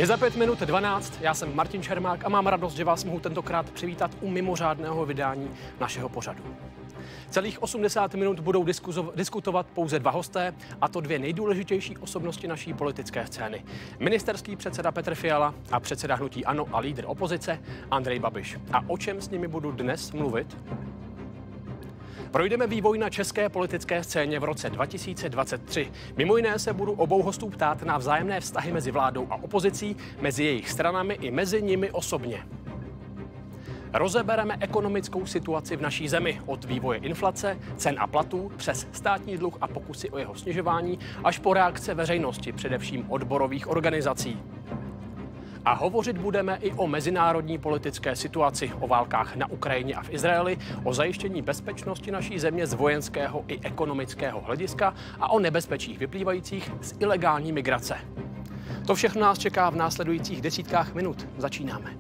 Je za 5 minut 12, já jsem Martin Čermák a mám radost, že vás mohu tentokrát přivítat u mimořádného vydání našeho pořadu. Celých 80 minut budou diskutovat pouze dva hosté, a to dvě nejdůležitější osobnosti naší politické scény. Ministerský předseda Petr Fiala a předseda hnutí ANO a lídr opozice Andrej Babiš. A o čem s nimi budu dnes mluvit? Projdeme vývoj na české politické scéně v roce 2023. Mimo jiné se budu obou hostů ptát na vzájemné vztahy mezi vládou a opozicí, mezi jejich stranami i mezi nimi osobně. Rozebereme ekonomickou situaci v naší zemi od vývoje inflace, cen a platů, přes státní dluh a pokusy o jeho snižování, až po reakce veřejnosti, především odborových organizací. A hovořit budeme i o mezinárodní politické situaci, o válkách na Ukrajině a v Izraeli, o zajištění bezpečnosti naší země z vojenského i ekonomického hlediska a o nebezpečích vyplývajících z ilegální migrace. To všechno nás čeká v následujících desítkách minut. Začínáme.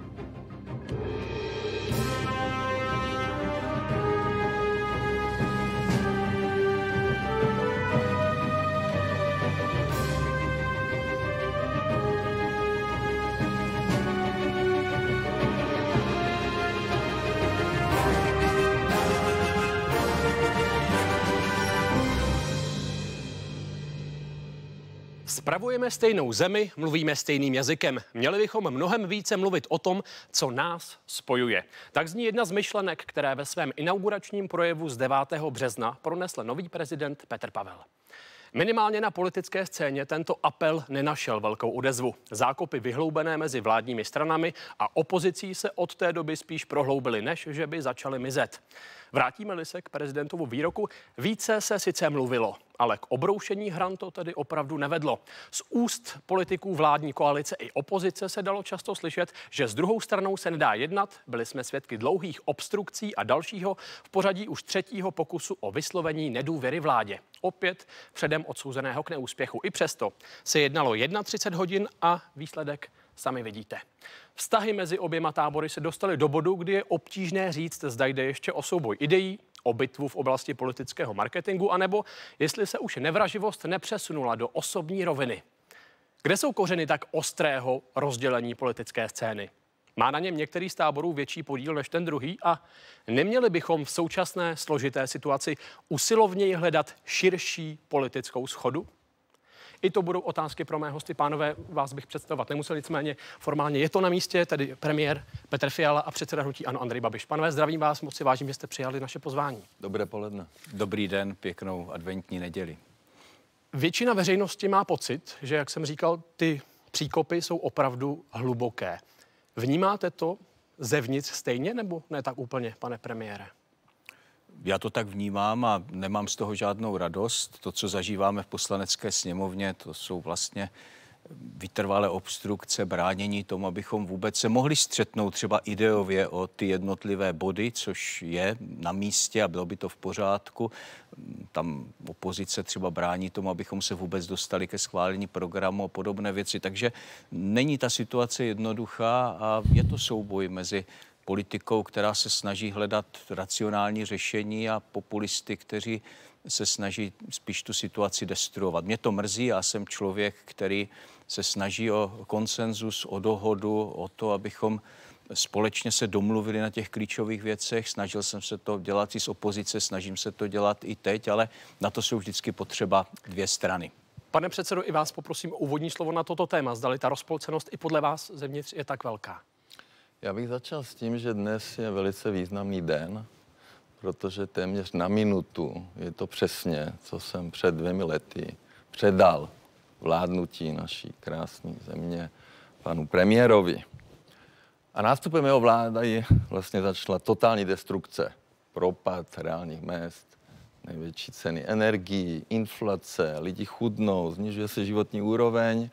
Spravujeme stejnou zemi, mluvíme stejným jazykem. Měli bychom mnohem více mluvit o tom, co nás spojuje. Tak zní jedna z myšlenek, které ve svém inauguračním projevu z 9. března pronesl nový prezident Petr Pavel. Minimálně na politické scéně tento apel nenašel velkou odezvu. Zákopy vyhloubené mezi vládními stranami a opozicí se od té doby spíš prohloubily, než že by začaly mizet. Vrátíme-li se k prezidentovu výroku, více se sice mluvilo, ale k obroušení hran to tedy opravdu nevedlo. Z úst politiků vládní koalice i opozice se dalo často slyšet, že s druhou stranou se nedá jednat. Byli jsme svědky dlouhých obstrukcí a dalšího v pořadí už třetího pokusu o vyslovení nedůvěry vládě. Opět předem odsouzeného k neúspěchu. I přesto se jednalo 31 hodin a výsledek sami vidíte. Vztahy mezi oběma tábory se dostaly do bodu, kdy je obtížné říct, zda jde ještě o souboj ideí, o bitvu v oblasti politického marketingu, anebo jestli se už nevraživost nepřesunula do osobní roviny. Kde jsou kořeny tak ostrého rozdělení politické scény? Má na něm některý z táborů větší podíl než ten druhý a neměli bychom v současné složité situaci usilovněji hledat širší politickou shodu? I to budou otázky pro mé hosty. Pánové, vás bych představovat nemusel, nicméně formálně je to na místě, tedy premiér Petr Fiala a předseda hnutí ANO Andrej Babiš. Pánové, zdravím vás, moc si vážím, že jste přijali naše pozvání. Dobré poledne. Dobrý den, pěknou adventní neděli. Většina veřejnosti má pocit, že, jak jsem říkal, ty příkopy jsou opravdu hluboké. Vnímáte to zevnitř stejně, nebo ne tak úplně, pane premiére? Já to tak vnímám a nemám z toho žádnou radost. To, co zažíváme v Poslanecké sněmovně, to jsou vlastně vytrvalé obstrukce, bránění tomu, abychom vůbec se mohli střetnout třeba ideově o ty jednotlivé body, což je na místě a bylo by to v pořádku. Tam opozice třeba brání tomu, abychom se vůbec dostali ke schválení programu a podobné věci. Takže není ta situace jednoduchá a je to souboj mezi politikou, která se snaží hledat racionální řešení, a populisty, kteří se snaží spíš tu situaci destruovat. Mě to mrzí, já jsem člověk, který se snaží o konsenzus, o dohodu, o to, abychom společně se domluvili na těch klíčových věcech. Snažil jsem se to dělat i z opozice, snažím se to dělat i teď, ale na to jsou vždycky potřeba dvě strany. Pane předsedo, i vás poprosím o úvodní slovo na toto téma. Zdali ta rozpolcenost i podle vás zevnitř je tak velká? Já bych začal s tím, že dnes je velice významný den, protože téměř na minutu je to přesně, co jsem před 2 lety předal vládnutí naší krásné země panu premiérovi. A nástupem jeho vlády vlastně začala totální destrukce, propad reálných mezd, největší ceny energií, inflace, lidi chudnou, snižuje se životní úroveň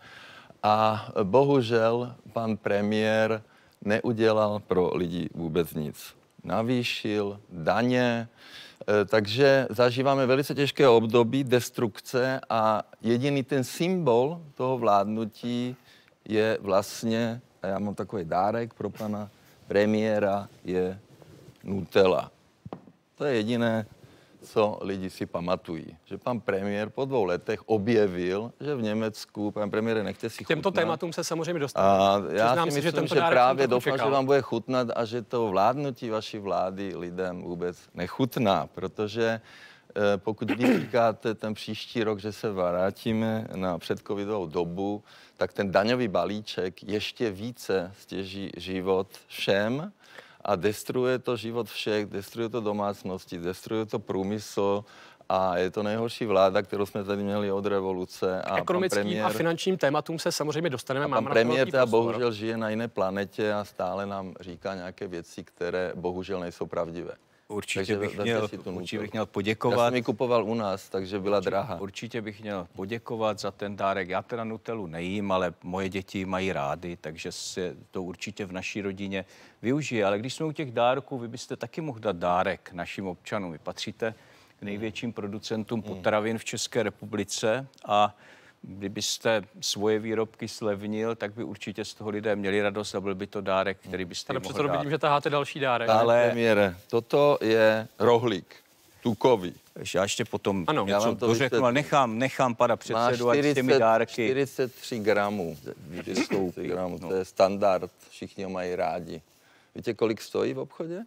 a bohužel pan premiér neudělal pro lidi vůbec nic. Navýšil daně, takže zažíváme velice těžké období destrukce a jediný ten symbol toho vládnutí je vlastně, a já mám takový dárek pro pana premiéra, je Nutella. To je jediné, co lidi si pamatují. Že pan premiér po 2 letech objevil, že v Německu, pan premiére, nechte si chutnat. Těmto tématům se samozřejmě dostaneme. A já si myslím, tento že dárek právě jsem doufám, čekal. že vám bude chutnat a že to vládnutí vaší vlády lidem vůbec nechutná, protože pokud vy říkáte ten příští rok, že se vrátíme na předcovidovou dobu, tak ten daňový balíček ještě více stěží život všem a destruuje to život všech, destruuje to domácnosti, destruuje to průmysl a je to nejhorší vláda, kterou jsme tady měli od revoluce. A ekonomickým a finančním tématům se samozřejmě dostaneme. Pan premiér teda bohužel žije na jiné planetě a stále nám říká nějaké věci, které bohužel nejsou pravdivé. Určitě bych měl poděkovat. Já jsem ji kupoval u nás, takže byla drahá. Určitě bych měl poděkovat za ten dárek. Já teda Nutellu nejím, ale moje děti mají rády, takže se to určitě v naší rodině využije. Ale když jsme u těch dárků, vy byste taky mohl dát dárek našim občanům. Vy patříte k největším producentům potravin v České republice a kdybyste svoje výrobky slevnil, tak by určitě z toho lidé měli radost a byl by to dárek, který byste jim mohl dát. Vidím, že taháte další dárek. Ale premiére, toto je rohlík, tukový. Já ještě potom ano, něco dořeknu, ale nechám pana předsedu, ať s těmi dárky. 43 gramů. 43 gramů, to je standard, všichni ho mají rádi. Víte, kolik stojí v obchodě?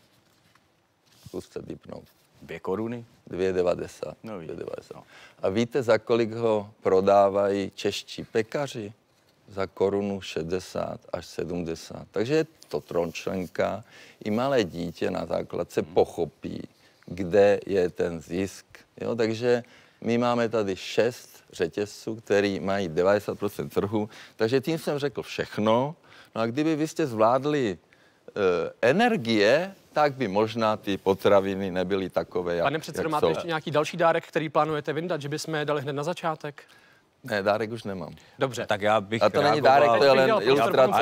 Zkuste vypnout. 2 koruny? 2,90. No, 2,90. A víte, za kolik ho prodávají čeští pekaři? Za 1,60 až 70. Takže je to trojčlenka. I malé dítě na základce pochopí, kde je ten zisk. Jo, takže my máme tady 6 řetězců, který mají 90% trhu. Takže tím jsem řekl všechno. No a kdyby vy jste zvládli energie, tak by možná ty potraviny nebyly takové, jak Pane předsedo, máte ještě nějaký další dárek, který plánujete vyndat, že bychom je dali hned na začátek? Ne, dárek už nemám. Dobře. Tak já bych a to není dárek, to je len ilustrace.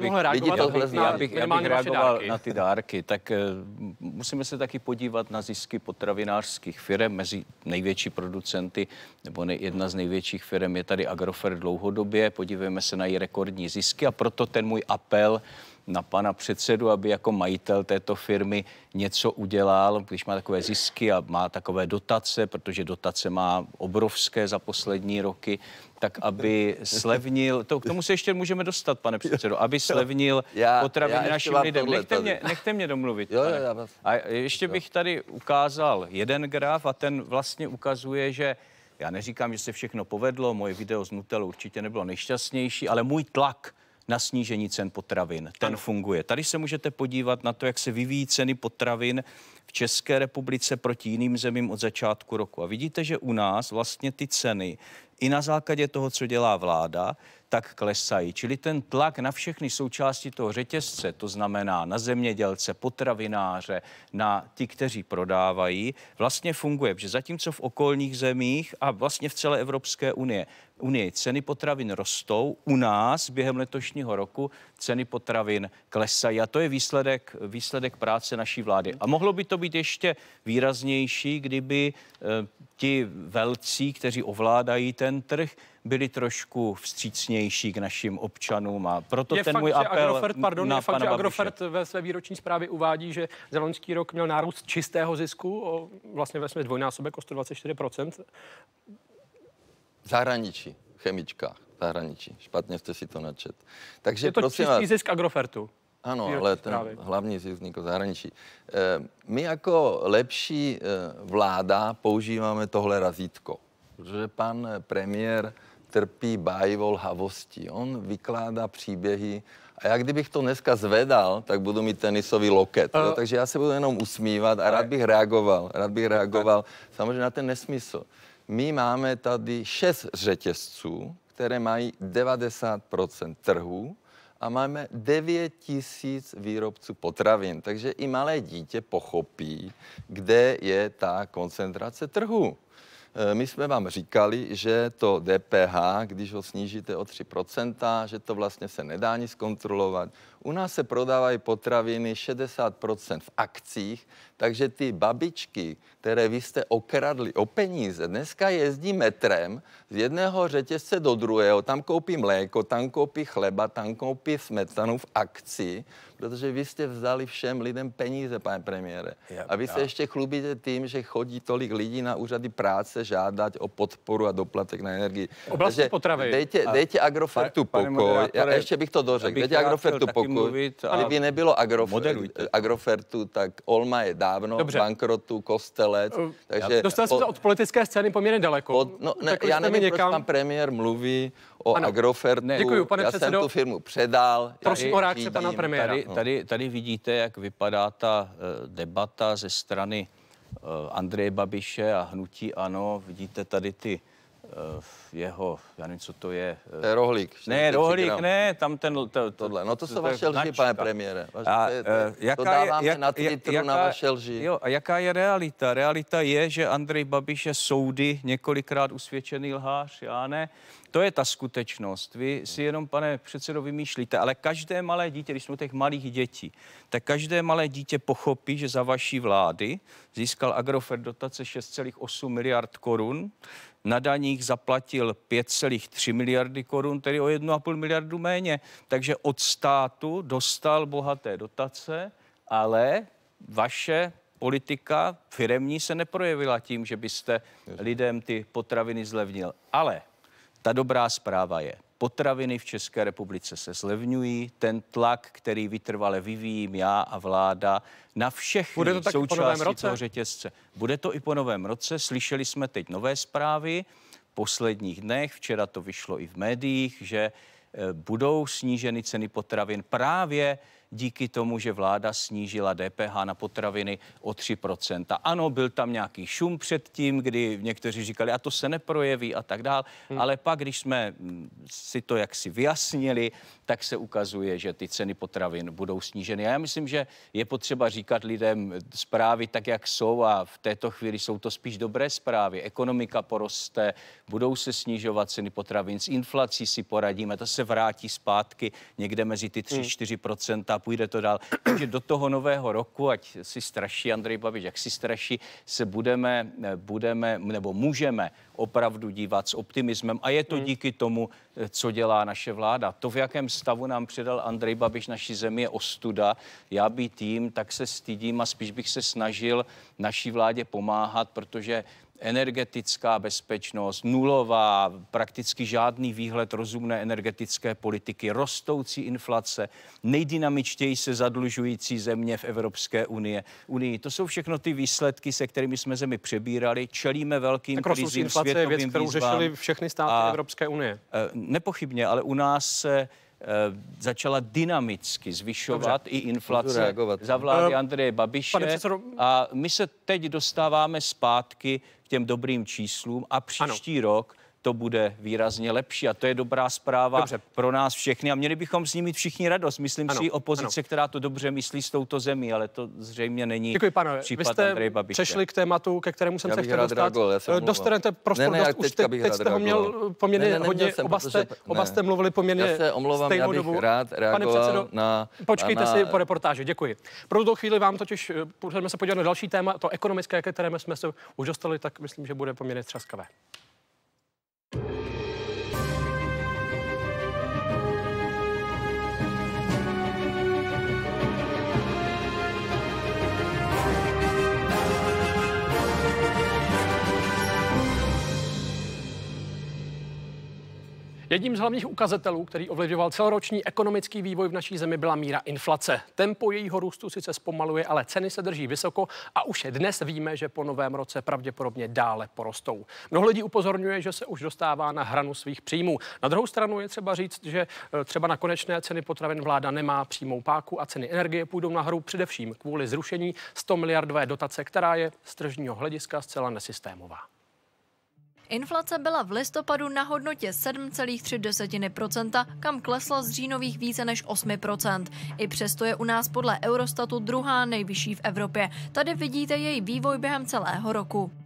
Já bych reagoval na ty dárky. Tak musíme se taky podívat na zisky potravinářských firem. Mezi největší producenty, nebo jedna z největších firem je tady Agrofert dlouhodobě. Podívejme se na její rekordní zisky a proto ten můj apel na pana předsedu, aby jako majitel této firmy něco udělal, když má takové zisky a má takové dotace, protože dotace má obrovské za poslední roky, tak aby slevnil, k tomu se ještě můžeme dostat, pane předsedo, aby slevnil potraviny našim lidem. Nechte mě domluvit. A ještě bych tady ukázal jeden graf a ten vlastně ukazuje, že já neříkám, že se všechno povedlo, moje video z Nutellou určitě nebylo nejšťastnější, ale můj tlak na snížení cen potravin. Ten funguje. Tady se můžete podívat na to, jak se vyvíjí ceny potravin v České republice proti jiným zemím od začátku roku. A vidíte, že u nás vlastně ty ceny i na základě toho, co dělá vláda, tak klesají. Čili ten tlak na všechny součásti toho řetězce, to znamená na zemědělce, potravináře, na ty, kteří prodávají, vlastně funguje. Protože zatímco v okolních zemích a vlastně v celé Evropské unii ceny potravin rostou, u nás během letošního roku ceny potravin klesají. A to je výsledek práce naší vlády. A mohlo by to být ještě výraznější, kdyby ti velcí, kteří ovládají ten trh, byli trošku vstřícnější k našim občanům a proto je ten fakt, můj apel je fakt, že Agrofert ve své výroční zprávě uvádí, že za loňský rok měl nárůst čistého zisku vlastně ve dvojnásobek o 124%. Zahraničí, chemička, zahraničí. Špatně jste si to načet. Takže je to čistý zisk Agrofertu. Ano, ale ten hlavní zisk zahraničí. My jako lepší vláda používáme tohle razítko, protože pan premiér trpí bájivou lhavostí. On vykládá příběhy a já kdybych to dneska zvedal, tak budu mít tenisový loket. Takže já se budu jenom usmívat a rád bych reagoval samozřejmě na ten nesmysl. My máme tady 6 řetězců, které mají 90% trhu a máme 9 000 výrobců potravin. Takže i malé dítě pochopí, kde je ta koncentrace trhu. My jsme vám říkali, že to DPH, když ho snížíte o 3%, že to vlastně se nedá nic kontrolovat. U nás se prodávají potraviny 60% v akcích, Takže ty babičky, které vy jste okradli o peníze, dneska jezdí metrem z jedného řetězce do druhého, tam koupí mléko, tam koupí chleba, tam koupí smetanu v akci, protože vy jste vzali všem lidem peníze, pane premiére. A vy se ještě chlubíte tím, že chodí tolik lidí na úřady práce žádat o podporu a doplatek na energii. Oblasti potravy. Dejte Agrofertu pokoj. Já ještě bych to dořekl. Dejte Agrofertu pokoj. Kdyby nebylo Agrofertu, tak Olma je dávno v bankrotu, Kostelec. Takže dostal jste od politické scény poměrně daleko. Já nevím, proč pan premiér mluví o Agrofertu. Děkuji, pane já předsedo. jsem tu firmu předal. Prosím o reakci pana premiéra. Tady vidíte, jak vypadá ta debata ze strany Andreje Babiše a hnutí ANO. Vidíte tady ty jeho, já nevím, co to je. To je rohlík. Ne, rohlík, ne, tam tohle. No to jsou vaše lži, pane premiére. To Jaká dáváme na Twitteru na vaše lži. Jo, a jaká je realita? Realita je, že Andrej Babiš je soudy několikrát usvědčený lhář, já ne. To je ta skutečnost. Vy si jenom, pane předsedo, vymýšlíte, ale každé malé dítě, když jsme těch malých dětí, tak každé malé dítě pochopí, že za vaší vlády získal Agrofert dotace 6,8 miliard korun, na daních zaplatil 5,3 miliardy korun, tedy o 1,5 miliardu méně. Takže od státu dostal bohaté dotace, ale vaše politika firemní se neprojevila tím, že byste lidem ty potraviny zlevnil. Ale ta dobrá zpráva je, potraviny v České republice se zlevňují, ten tlak, který vytrvale vyvíjím já a vláda na všechny součásti toho řetězce. Bude to i po novém roce, slyšeli jsme teď nové zprávy v posledních dnech, včera to vyšlo i v médiích, že budou sníženy ceny potravin právě díky tomu, že vláda snížila DPH na potraviny o 3%. Ano, byl tam nějaký šum předtím, kdy někteří říkali, a to se neprojeví a tak dál, ale pak, když jsme si to jaksi vyjasnili, tak se ukazuje, že ty ceny potravin budou sníženy. A já myslím, že je potřeba říkat lidem zprávy tak, jak jsou, a v této chvíli jsou to spíš dobré zprávy. Ekonomika poroste, budou se snižovat ceny potravin, s inflací si poradíme, to se vrátí zpátky někde mezi ty 3-4% a půjde to dál. Takže do toho nového roku, ať si straší Andrej Babiš, jak si straší, se můžeme opravdu dívat s optimismem. A je to díky tomu, co dělá naše vláda. To, v jakém stavu nám předal Andrej Babiš naší zemi, je ostuda. Já být jím, tak se stydím a spíš bych se snažil naší vládě pomáhat, protože energetická bezpečnost, nulová, prakticky žádný výhled rozumné energetické politiky, rostoucí inflace, nejdynamičtěji se zadlužující země v Evropské unii. To jsou všechno ty výsledky, se kterými jsme zemi přebírali. Čelíme velkým krizím, světovým věc, kterou řešili všechny státy Evropské unie. Nepochybně, ale u nás se začala dynamicky zvyšovat i inflace za vlády Andreje Babiše. A my se teď dostáváme zpátky k těm dobrým číslům a příští rok to bude výrazně lepší. A to je dobrá zpráva pro nás všechny. A měli bychom s ní mít všichni radost. Myslím si, opozice, která to dobře myslí s touto zemí, ale to zřejmě není případ Andreje Babiše. Přešli k tématu, ke kterému jsem se chtěl dostat. Dostanete prostor, teď jste ho měl poměrně hodně, oba jste mluvili poměrně stejnou dobu. Pane předsedo, počkejte si po reportáži, děkuji. Pro tuto chvíli vám totiž, můžeme se podívat na další téma, to ekonomické, ke kterému jsme se už dostali, tak myslím, že bude poměrně třaskavé. Jedním z hlavních ukazatelů, který ovlivňoval celoroční ekonomický vývoj v naší zemi, byla míra inflace. Tempo jejího růstu sice zpomaluje, ale ceny se drží vysoko a už dnes víme, že po novém roce pravděpodobně dále porostou. Mnoho lidí upozorňuje, že se už dostává na hranu svých příjmů. Na druhou stranu je třeba říct, že třeba na konečné ceny potravin vláda nemá přímou páku a ceny energie půjdou nahoru především kvůli zrušení 100 miliardové dotace, která je z tržního hlediska zcela nesystémová. Inflace byla v listopadu na hodnotě 7,3%, kam klesla z říjnových více než 8%. I přesto je u nás podle Eurostatu druhá nejvyšší v Evropě. Tady vidíte její vývoj během celého roku.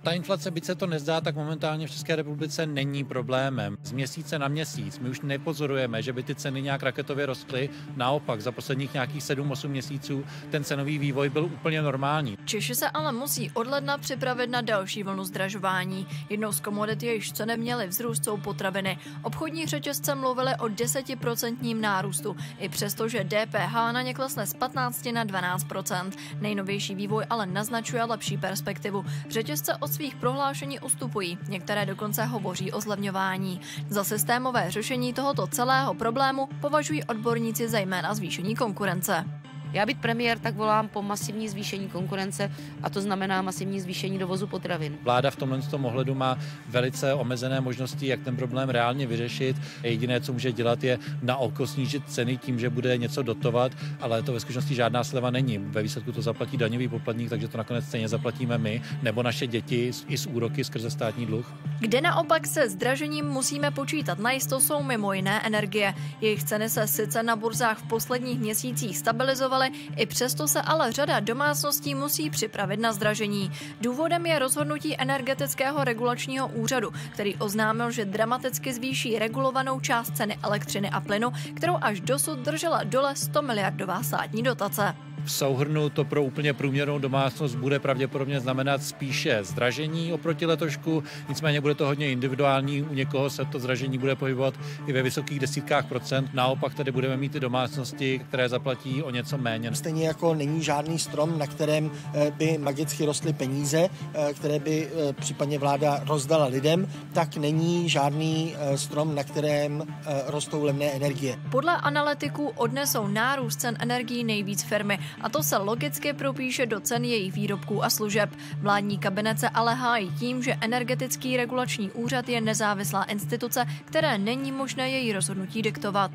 Ta inflace, byť se to nezdá, tak momentálně v České republice není problémem. Z měsíce na měsíc my už nepozorujeme, že by ty ceny nějak raketově rostly. Naopak, za posledních nějakých 7-8 měsíců ten cenový vývoj byl úplně normální. Češi se ale musí od ledna připravit na další vlnu zdražování. Jednou z komodit, jejichž ceny měly vzrůst, jsou potraviny. Obchodní řetězce mluvily o 10% nárůstu, i přesto, že DPH na ně klesne z 15 na 12%. Nejnovější vývoj ale naznačuje lepší perspektivu. Řetězce od svých prohlášení ustupují, některé dokonce hovoří o zlevňování. Za systémové řešení tohoto celého problému považují odborníci zejména zvýšení konkurence. Já být premiér, tak volám po masivní zvýšení konkurence a to znamená masivní zvýšení dovozu potravin. Vláda v tomhle ohledu má velice omezené možnosti, jak ten problém reálně vyřešit. Jediné, co může dělat, je na oko snížit ceny tím, že bude něco dotovat, ale to ve skutečnosti žádná sleva není. Ve výsledku to zaplatí daňový poplatník, takže to nakonec stejně zaplatíme my nebo naše děti i s úroky skrze státní dluh. Kde naopak se zdražením musíme počítat najisto, jsou mimo jiné energie. Jejich ceny se sice na burzách v posledních měsících stabilizovaly, i přesto se ale řada domácností musí připravit na zdražení. Důvodem je rozhodnutí Energetického regulačního úřadu, který oznámil, že dramaticky zvýší regulovanou část ceny elektřiny a plynu, kterou až dosud držela dole 100 miliardová státní dotace. V souhrnu to pro úplně průměrnou domácnost bude pravděpodobně znamenat spíše zdražení oproti letošku, nicméně bude to hodně individuální, u někoho se to zdražení bude pohybovat i ve vysokých desítkách procent, naopak tady budeme mít i domácnosti, které zaplatí o něco méně. Stejně jako není žádný strom, na kterém by magicky rostly peníze, které by případně vláda rozdala lidem, tak není žádný strom, na kterém rostou levné energie. Podle analytiků odnesou nárůst cen energií nejvíc firmy, a to se logicky propíše do cen jejich výrobků a služeb. Vládní kabinet se ale hájí tím, že Energetický regulační úřad je nezávislá instituce, které není možné její rozhodnutí diktovat.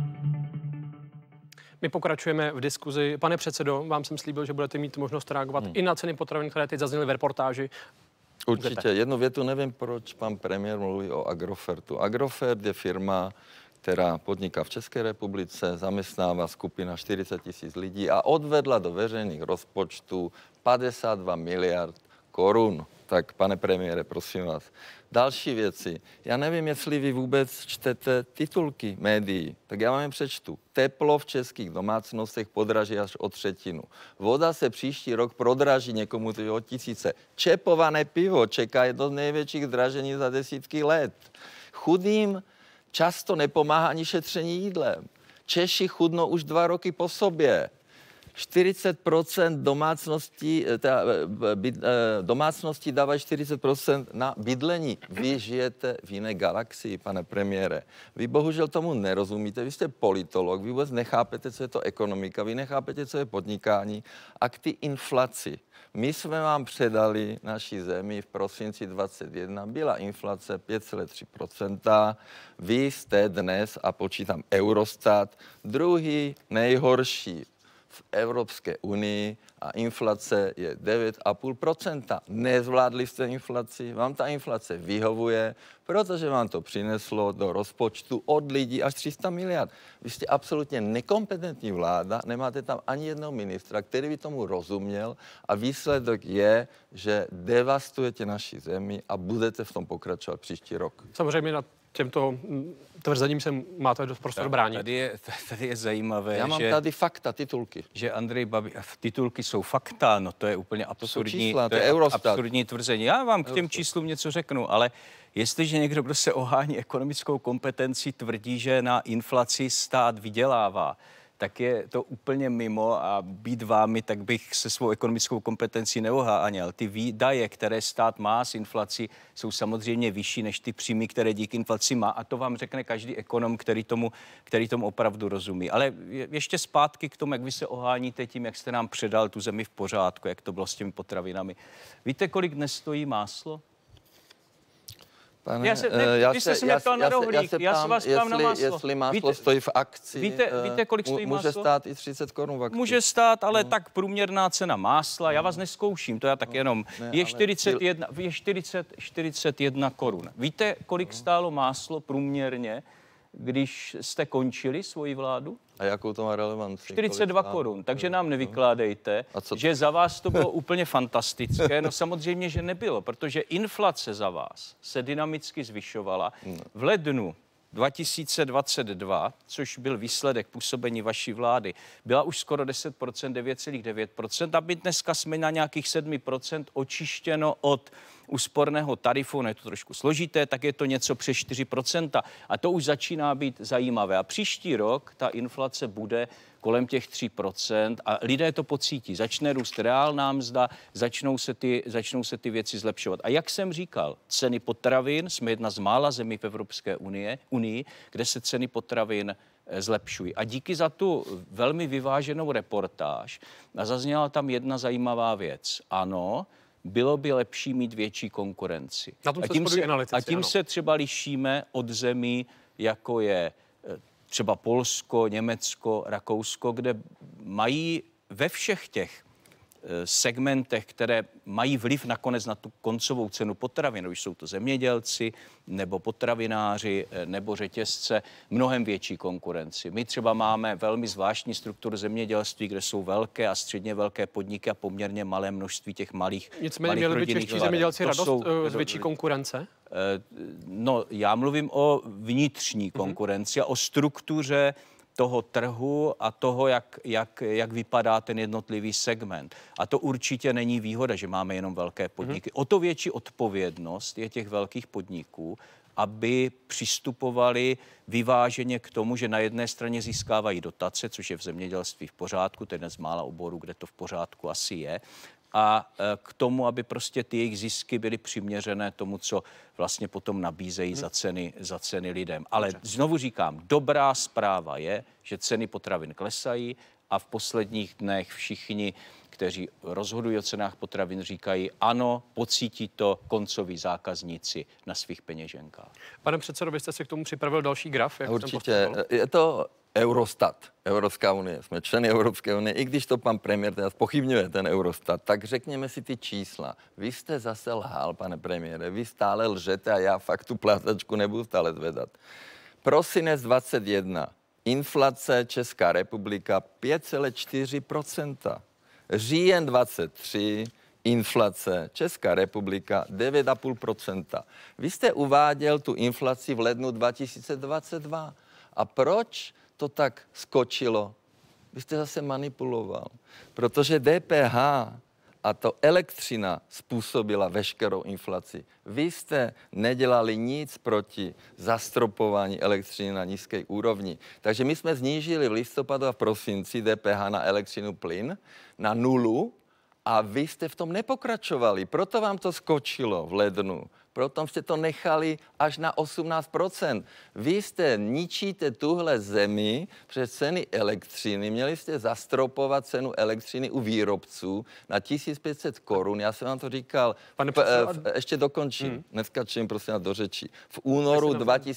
My pokračujeme v diskuzi. Pane předsedo, vám jsem slíbil, že budete mít možnost reagovat i na ceny potravin, které teď zazněly v reportáži. Určitě. Jednu větu, nevím, proč pan premiér mluví o Agrofertu. Agrofert je firma, která podniká v České republice, zaměstnává skupina 40 000 lidí a odvedla do veřejných rozpočtů 52 miliard korun. Tak, pane premiére, prosím vás. Další věci. Já nevím, jestli vy vůbec čtete titulky médií, tak já vám je přečtu. Teplo v českých domácnostech podraží až o 1/3. Voda se příští rok prodraží někomu o tisíce. Čepované pivo čeká jedno z největších zdražení za desítky let. Chudým často nepomáhá ani šetření jídlem. Češi chudnou už 2 roky po sobě. 40% domácností dávají 40% na bydlení. Vy žijete v jiné galaxii, pane premiére. Vy bohužel tomu nerozumíte. Vy jste politolog, vy vůbec nechápete, co je to ekonomika, vy nechápete, co je podnikání. A k té inflaci. My jsme vám předali naší zemi v prosinci 2021, byla inflace 5,3%. Vy jste dnes, a počítám Eurostat, druhý nejhorší v Evropské unii a inflace je 9,5%. Nezvládli jste inflaci, vám ta inflace vyhovuje, protože vám to přineslo do rozpočtu od lidí až 300 miliard. Vy jste absolutně nekompetentní vláda, nemáte tam ani jednoho ministra, který by tomu rozuměl a výsledek je, že devastujete naši zemi a budete v tom pokračovat příští rok. Samozřejmě na těmto tvrzením se máte dost prostor bránit. Tady je zajímavé, já mám tady fakta, titulky. Že Andrej Babiš, titulky jsou fakta, no to je úplně absurdní, to je absurdní tvrzení. Já vám k těm číslům něco řeknu, ale jestliže někdo, kdo se ohání ekonomickou kompetencí, tvrdí, že na inflaci stát vydělává, tak je to úplně mimo a být vámi, tak bych se svou ekonomickou kompetencí neoháněl. Ty výdaje, které stát má s inflací, jsou samozřejmě vyšší než ty příjmy, které díky inflaci má a to vám řekne každý ekonom, který tomu opravdu rozumí. Ale ještě zpátky k tomu, jak vy se oháníte tím, jak jste nám předal tu zemi v pořádku, jak to bylo s těmi potravinami. Víte, kolik dnes stojí máslo? Pane, vy jste se mě ptal na rohlík, já se vás ptám na máslo. Jestli máslo stojí v akci, víte, kolik stojí máslo? Může stát i 30 korun v akci. Může stát, ale tak průměrná cena másla, já vás nezkouším, to já tak jenom, je 41 korun. Víte, kolik stálo máslo průměrně když jste končili svoji vládu? A jakou to má relevanci? 42 korun, takže nám nevykládejte, že za vás to bylo úplně fantastické. No samozřejmě, že nebylo, protože inflace za vás se dynamicky zvyšovala. V lednu 2022, což byl výsledek působení vaší vlády, byla už skoro 10%, 9,9%, a my dneska jsme na nějakých 7% očištěno od úsporného tarifu, no je to trošku složité, tak je to něco přes 4%. A to už začíná být zajímavé. A příští rok ta inflace bude kolem těch 3% a lidé to pocítí. Začne růst reálná mzda, začnou se ty věci zlepšovat. A jak jsem říkal, ceny potravin, jsme jedna z mála zemí v Evropské unii, kde se ceny potravin zlepšují. A díky za tu velmi vyváženou reportáž zazněla tam jedna zajímavá věc. Ano, bylo by lepší mít větší konkurenci. A tím se třeba lišíme od zemí, jako je třeba Polsko, Německo, Rakousko, kde mají ve všech těch segmentech, které mají vliv nakonec na tu koncovou cenu potravin, už jsou to zemědělci, nebo potravináři, nebo řetězce, mnohem větší konkurenci. My třeba máme velmi zvláštní strukturu zemědělství, kde jsou velké a středně velké podniky a poměrně malé množství těch malých Nicméně měli by čeští zemědělci radost z větší konkurence? No, já mluvím o vnitřní konkurenci a o struktuře toho trhu a toho, jak vypadá ten jednotlivý segment. A to určitě není výhoda, že máme jenom velké podniky. O to větší odpovědnost je těch velkých podniků, aby přistupovali vyváženě k tomu, že na jedné straně získávají dotace, což je v zemědělství v pořádku, to je jeden z mála oborů, kde to v pořádku asi je, a k tomu, aby prostě ty jejich zisky byly přiměřené tomu, co vlastně potom nabízejí za ceny lidem. Ale znovu říkám, dobrá zpráva je, že ceny potravin klesají a v posledních dnech všichni, kteří rozhodují o cenách potravin, říkají ano, pocítí to koncoví zákazníci na svých peněženkách. Pane předsedo, vy jste si k tomu připravil další graf? Jak určitě, je to Eurostat, Evropská unie, jsme členy Evropské unie, i když to pan premiér teda zpochybňuje, ten Eurostat, tak řekněme si ty čísla. Vy jste zase lhal, pane premiére, vy stále lžete a já fakt tu plátačku nebudu stále zvedat. Prosinec 21, inflace Česká republika 5,4%. Říjen 23, inflace Česká republika 9,5%. Vy jste uváděl tu inflaci v lednu 2022. A proč to tak skočilo? Vy jste zase manipuloval. Protože DPH a to elektřina způsobila veškerou inflaci. Vy jste nedělali nic proti zastropování elektřiny na nízké úrovni. Takže my jsme snížili v listopadu a v prosinci DPH na elektřinu, plyn na 0 a vy jste v tom nepokračovali. Proto vám to skočilo v lednu. Proto jste to nechali až na 18%. Vy jste ničíte tuhle zemi přes ceny elektřiny. Měli jste zastropovat cenu elektřiny u výrobců na 1500 korun. Já jsem vám to říkal. Ještě dokončím. Neskačím prosím do řeči. V únoru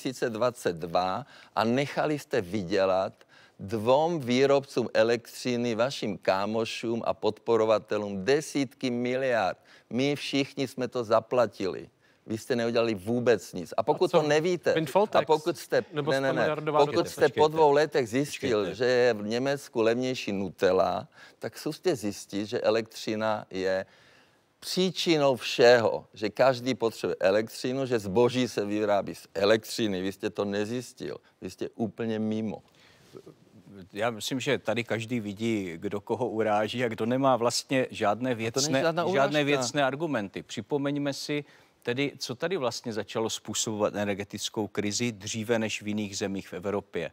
2022 a nechali jste vydělat 2 výrobcům elektřiny, vašim kámošům a podporovatelům desítky miliard. My všichni jsme to zaplatili. Vy jste neudělali vůbec nic. A pokud to nevíte, a pokud jste, pokud jste po 2 letech zjistil, že je v Německu levnější Nutella, tak zkuste zjistit, že elektřina je příčinou všeho, že každý potřebuje elektřinu, že zboží se vyrábí z elektřiny. Vy jste to nezjistil. Vy jste úplně mimo. Já myslím, že tady každý vidí, kdo koho uráží a kdo nemá vlastně žádné věcné argumenty. Připomeňme si tedy, co tady vlastně začalo způsobovat energetickou krizi dříve než v jiných zemích v Evropě.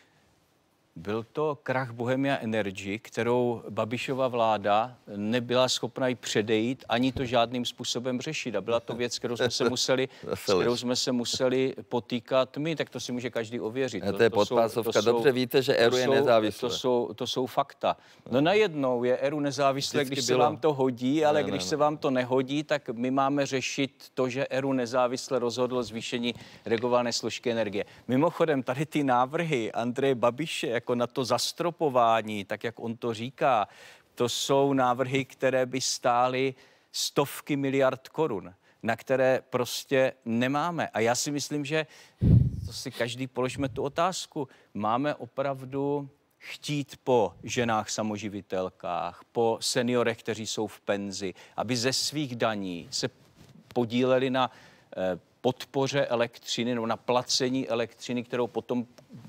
Byl to krach Bohemia Energy, kterou Babišova vláda nebyla schopna jí předejít, ani to žádným způsobem řešit. A byla to věc, s kterou jsme se museli potýkat my, tak to si může každý ověřit. To je podpásovka. Dobře víte, že ERU je nezávislé. To jsou fakta. No najednou je ERU nezávislé, když se vám to hodí, ale když se vám to nehodí, tak my máme řešit to, že ERU nezávisle rozhodl zvýšení regulované složky energie. Mimochodem, tady ty návrhy Andreje Babiše, jako na to zastropování, tak jak on to říká, to jsou návrhy, které by stály stovky miliard korun, na které prostě nemáme. A já si myslím, že to si každý položme tu otázku. Máme opravdu chtít po ženách samoživitelkách, po seniorech, kteří jsou v penzi, aby ze svých daní se podíleli na podpoře elektřiny nebo na placení elektřiny, kterou potom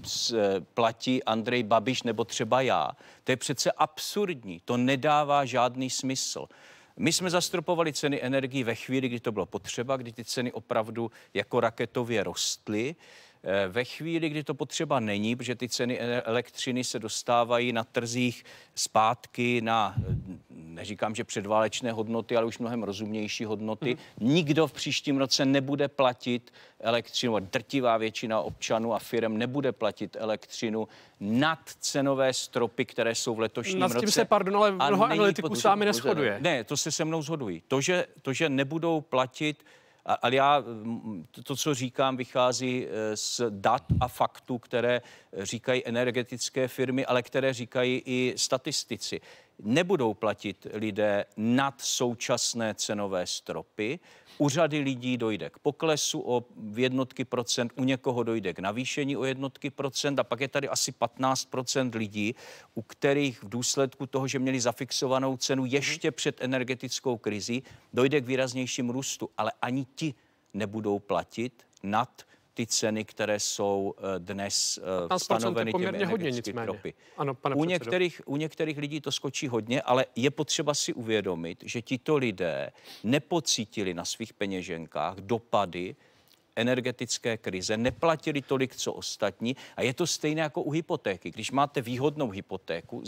platí Andrej Babiš nebo třeba já. To je přece absurdní, to nedává žádný smysl. My jsme zastropovali ceny energií ve chvíli, kdy to bylo potřeba, kdy ty ceny opravdu jako raketově rostly. Ve chvíli, kdy to potřeba není, protože ty ceny elektřiny se dostávají na trzích zpátky na, neříkám, že předválečné hodnoty, ale už mnohem rozumnější hodnoty. Nikdo v příštím roce nebude platit elektřinu, drtivá většina občanů a firem nebude platit elektřinu nad cenové stropy, které jsou v letošním roce. Nad tím se, pardon, ale mnoho analytiků s vámi neshoduje. Ne, to se mnou shodují. To, že nebudou platit. Ale já to, co říkám, vychází z dat a faktů, které říkají energetické firmy, ale které říkají i statistici. Nebudou platit lidé nad současné cenové stropy. U řady lidí dojde k poklesu o jednotky procent, u někoho dojde k navýšení o jednotky procent a pak je tady asi 15% lidí, u kterých v důsledku toho, že měli zafixovanou cenu ještě před energetickou krizí, dojde k výraznějšímu růstu, ale ani ti nebudou platit nad ty ceny, které jsou dnes stanoveny těmi energetickými stropy. Ano, u některých lidí to skočí hodně, ale je potřeba si uvědomit, že tito lidé nepocítili na svých peněženkách dopady energetické krize, neplatili tolik, co ostatní a je to stejné jako u hypotéky. Když máte výhodnou hypotéku,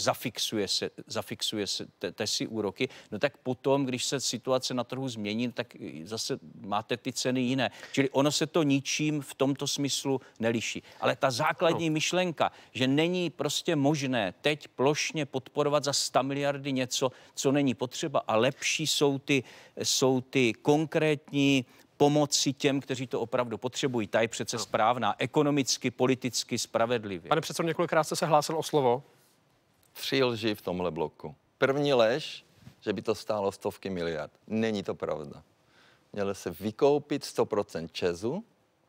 zafixuje se si úroky, no tak potom, když se situace na trhu změní, tak zase máte ty ceny jiné. Čili ono se to ničím v tomto smyslu neliší. Ale ta základní myšlenka, že není prostě možné teď plošně podporovat za 100 miliardy něco, co není potřeba a lepší jsou ty konkrétní pomoci těm, kteří to opravdu potřebují. Ta je přece správná, ekonomicky, politicky spravedlivě. Pane předsedo, několikrát jste se hlásil o slovo. 3 lži v tomhle bloku. První lež, že by to stálo stovky miliard. Není to pravda. Mělo se vykoupit 100% ČEZu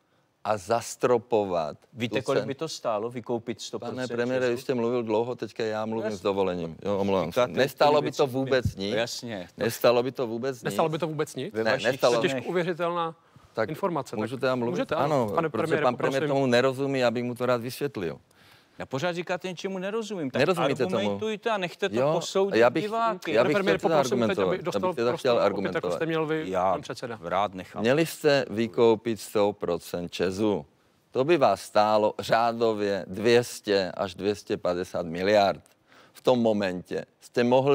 a zastropovat. Víte, kolik by to stálo vykoupit 100% Pane premiére, vy jste mluvil dlouho, teďka já mluvím s dovolením. Jo, omlouvám se. Nestalo by to vůbec nic. Jasně. Nestalo by to vůbec nic. Nestalo by to vůbec nic? Ne, nestalo. To je těžko uvěřitelná informace. Můžu teda mluvit? Můžete, ano, protože pan premiér tomu nerozumí, abych mu to rád vysvětlil. Já pořád říkáte něčemu nerozumím. Tak nerozumíte argumentujte a nechte to posoudit diváky. Já bych chtěl teda argumentovat. Jako jste měl vy, pan předseda. Rád nechám. Měli jste vykoupit 100% ČEZu. To by vás stálo řádově 200 až 250 miliard. V tom momentě jste mohl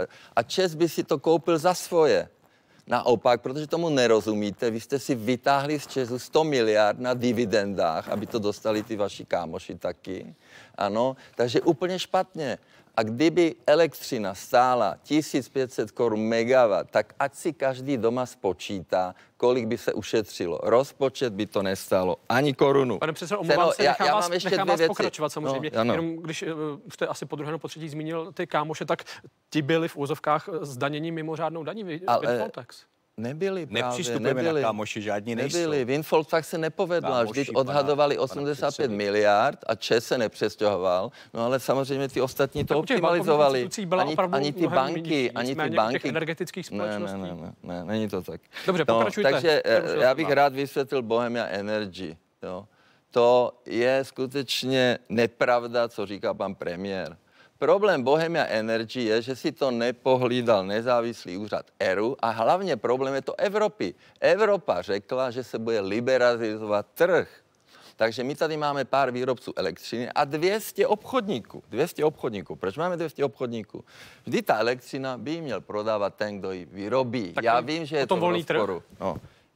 a ČEZ by si to koupil za svoje. Naopak, protože tomu nerozumíte, vy jste si vytáhli z ČEZu 100 miliard na dividendách, aby to dostali ty vaši kámoši taky. Ano, takže úplně špatně. A kdyby elektřina stála 1500 korun megawatt, tak ať si každý doma spočítá, kolik by se ušetřilo. Rozpočet by to nestálo ani korunu. Pane předsedo, omlouvám se, nechám vás pokračovat samozřejmě. Jenom když už jste asi po druhé nebo po třetí zmínil ty kámoše, tak ti byli v úzovkách zdanění mimořádnou daní. Windfall tax. Nebyli právě, nepřistupujeme na kámoši, žádní nejsou. Nebyli, Windfall tax se nepovedla, vždyť odhadovali 85 miliard a ČEZ se nepřestěhoval, no ale samozřejmě ty ostatní to optimalizovali. Ani ty banky. Těch energetických společností. Ne, není to tak. Dobře, pokračujte. Takže já bych rád vysvětlil Bohemia Energy. Jo. To je skutečně nepravda, co říká pan premiér. Problém Bohemia Energy je, že si to nepohlídal nezávislý úřad ERÚ a hlavně problém je to Evropy. Evropa řekla, že se bude liberalizovat trh. Takže my tady máme pár výrobců elektřiny a 200 obchodníků. 200 obchodníků. Proč máme 200 obchodníků? Vždy ta elektřina by měl prodávat ten, kdo ji vyrobí. Tak já vím, že je to v rozporu. No.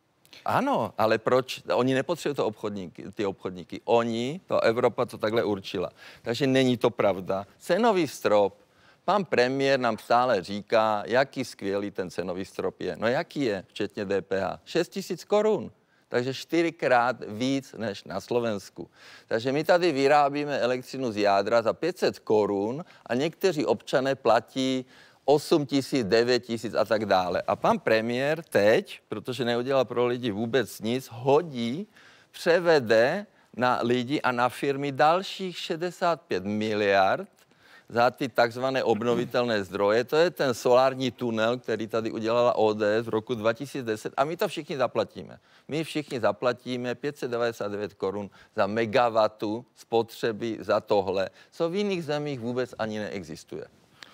Ano, ale proč? Oni nepotřebují ty obchodníky. Evropa to takhle určila. Takže není to pravda. Cenový strop. Pan premiér nám stále říká, jaký skvělý ten cenový strop je. No jaký je, včetně DPH? 6 000 korun. Takže 4krát víc než na Slovensku. Takže my tady vyrábíme elektřinu z jádra za 500 korun a někteří občané platí 8 000, 9 000 a tak dále. A pan premiér teď, protože neudělal pro lidi vůbec nic, převede na lidi a na firmy dalších 65 miliard za ty takzvané obnovitelné zdroje. To je ten solární tunel, který tady udělala ODS v roku 2010 a my to všichni zaplatíme. My všichni zaplatíme 599 korun za megawattu spotřeby za tohle, co v jiných zemích vůbec ani neexistuje.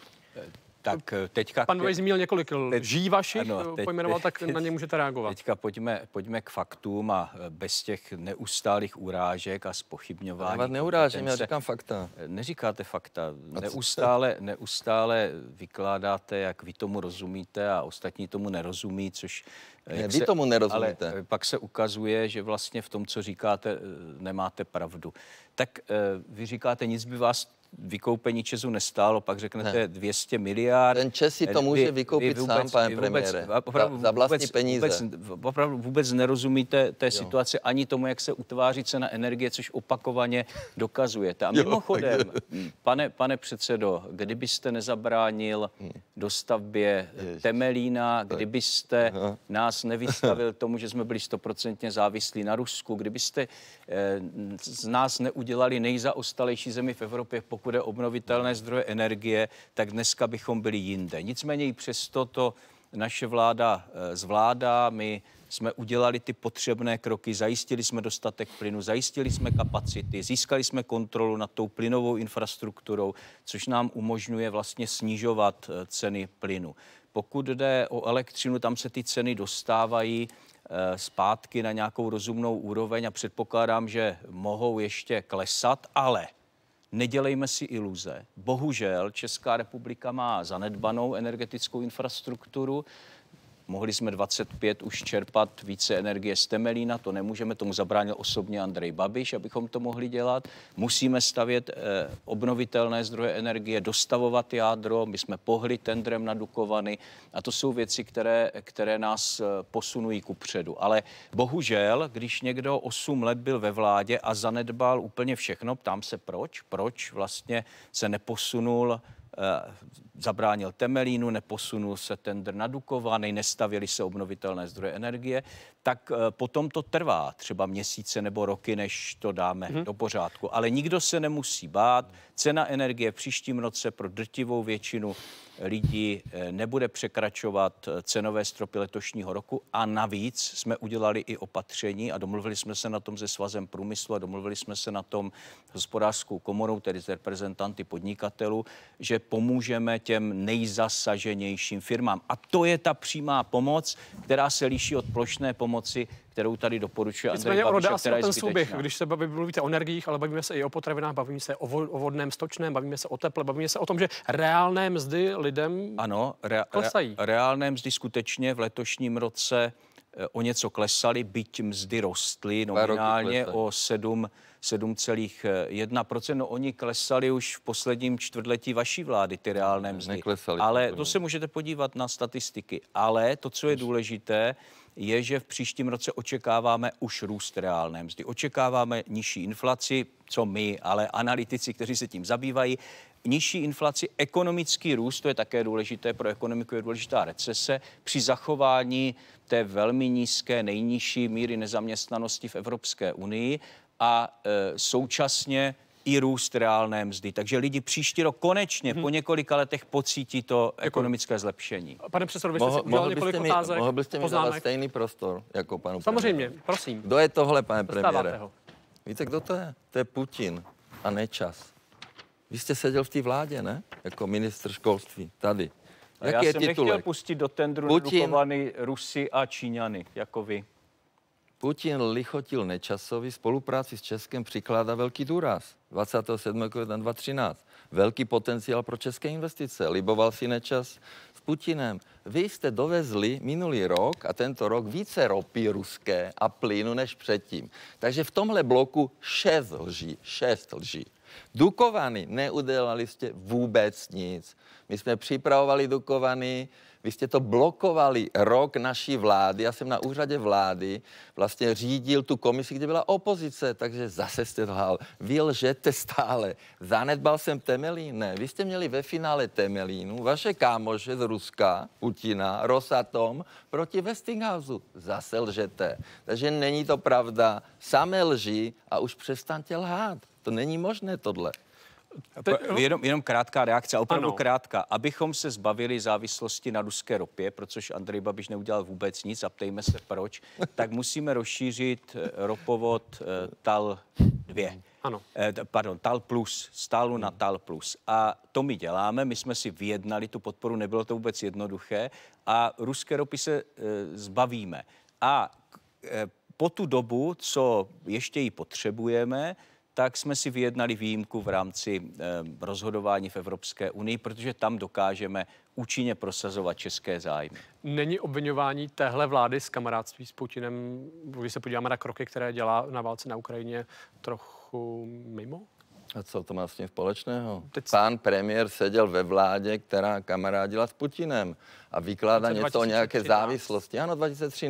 Tak teďka... Pan Vej zmínil několik lží vašich, pojmenoval, tak na ně můžete reagovat. Teďka pojďme k faktům a bez těch neustálých urážek a zpochybňování. Já vás neurážím, já říkám fakta. Neříkáte fakta. Neustále vykládáte, jak vy tomu rozumíte a ostatní tomu nerozumí, což... Vy tomu nerozumíte. Ale pak se ukazuje, že vlastně v tom, co říkáte, nemáte pravdu. Tak vy říkáte, nic by vás vykoupení ČEZu nestálo, pak řeknete 200 miliard. Ten ČEZ si to může vykoupit sám, pane premiére, za vlastní peníze. Opravdu vůbec nerozumíte té situaci ani tomu, jak se utváří cena energie, což opakovaně dokazujete. A mimochodem, pane předsedo, kdybyste nezabránil dostavbě Temelína, kdybyste nás nevystavil tomu, že jsme byli 100% závislí na Rusku, kdybyste z nás neudělali nejzaostalejší zemi v Evropě, pokud je obnovitelné zdroje energie, tak dneska bychom byli jinde. Nicméně i přesto to naše vláda zvládá. My jsme udělali ty potřebné kroky, zajistili jsme dostatek plynu, zajistili jsme kapacity, získali jsme kontrolu nad tou plynovou infrastrukturou, což nám umožňuje vlastně snižovat ceny plynu. Pokud jde o elektřinu, tam se ty ceny dostávají zpátky na nějakou rozumnou úroveň a předpokládám, že mohou ještě klesat, ale nedělejme si iluze. Bohužel Česká republika má zanedbanou energetickou infrastrukturu. Mohli jsme 25 už čerpat více energie z Temelína, to nemůžeme, tomu zabránil osobně Andrej Babiš, abychom to mohli dělat. Musíme stavět obnovitelné zdroje energie, dostavovat jádro, my jsme pohli tendrem na Dukovany a to jsou věci, které nás posunují kupředu. Ale bohužel, když někdo 8 let byl ve vládě a zanedbal úplně všechno, ptám se proč vlastně se neposunul, zabránil Temelínu, neposunul se tendr na Dukovany, nestavěly se obnovitelné zdroje energie, tak potom to trvá třeba měsíce nebo roky, než to dáme do pořádku. Ale nikdo se nemusí bát. Cena energie v příštím roce pro drtivou většinu lidí nebude překračovat cenové stropy letošního roku a navíc jsme udělali i opatření a domluvili jsme se na tom se Svazem průmyslu a domluvili jsme se na tom s Hospodářskou komorou, tedy s reprezentanty podnikatelů, že pomůžeme těm nejzasaženějším firmám. A to je ta přímá pomoc, která se liší od plošné pomoci, kterou tady doporučuje Andrej Babiš, která je ten zbytečná. souběh, když se mluvíte o energiích, ale bavíme se i o potravinách, bavíme se o vodném, stočném, bavíme se o teple, bavíme se o tom, že reálné mzdy lidem klesají. Reálné mzdy skutečně v letošním roce o něco klesaly, byť mzdy rostly nominálně o 7,1%. No, oni klesali už v posledním čtvrtletí vaší vlády, ty reálné mzdy. Neklesali, ale to se můžete podívat na statistiky. Ale to, co je důležité, je, že v příštím roce očekáváme už růst reálné mzdy. Očekáváme nižší inflaci, co my, ale analytici, kteří se tím zabývají, nižší inflaci, ekonomický růst, to je také důležité, pro ekonomiku je důležitá recese, při zachování té velmi nízké, nejnižší míry nezaměstnanosti v Evropské unii a současně i růst reálné mzdy. Takže lidi příští rok konečně po několika letech pocítí to ekonomické zlepšení. Pane předsedo, vy jste si udělal několik otázek. Mohl byste mi dát stejný prostor jako panu Samozřejmě, premiéru. prosím. Kdo je tohle, pane premiére? Ho. Víte, kdo to je? To je Putin a Nečas. Vy jste seděl v té vládě, ne? Jako ministr školství, tady. Jaký je titulek? Já jsem nechtěl pustit do tendru Dukovany Rusy a Číňany, jako vy. Putin lichotil Nečasovi, spolupráci s Českem přikládá velký důraz. 27. května 2013. Velký potenciál pro české investice. Liboval si Nečas s Putinem. Vy jste dovezli minulý rok a tento rok více ropy ruské a plynu než předtím. Takže v tomhle bloku 6 lží. Dukovany neudělali jste vůbec nic. My jsme připravovali Dukovany, Vy jste to blokovali rok naší vlády. Já jsem na úřadě vlády vlastně řídil tu komisi, kde byla opozice, takže zase jste lhal. Vy lžete stále. Zanedbal jsem Temelín? Ne. Vy jste měli ve finále Temelínu vaše kámoše z Ruska, Putina, Rosatom, proti Westinghouse. Zase lžete. Takže není to pravda. Samé lži a už přestaňte lhát. To není možné tohle. Jenom krátká reakce, opravdu Ano. krátká. Abychom se zbavili závislosti na ruské ropě, protože Andrej Babiš neudělal vůbec nic, a ptejme se proč, tak musíme rozšířit ropovod TAL 2. Ano. TAL plus, z TALu na TAL plus. A to my děláme, my jsme si vyjednali tu podporu, nebylo to vůbec jednoduché a ruské ropy se zbavíme. A po tu dobu, co ještě ji potřebujeme, tak jsme si vyjednali výjimku v rámci rozhodování v Evropské unii, protože tam dokážeme účinně prosazovat české zájmy. Není obviňování téhle vlády z kamarádství s Putinem, když se podíváme na kroky, které dělá na válce na Ukrajině, trochu mimo? A co to má s tím společného? Teď... Pán premiér seděl ve vládě, která kamarádila s Putinem a vykládá něco o nějaké závislosti. Ano,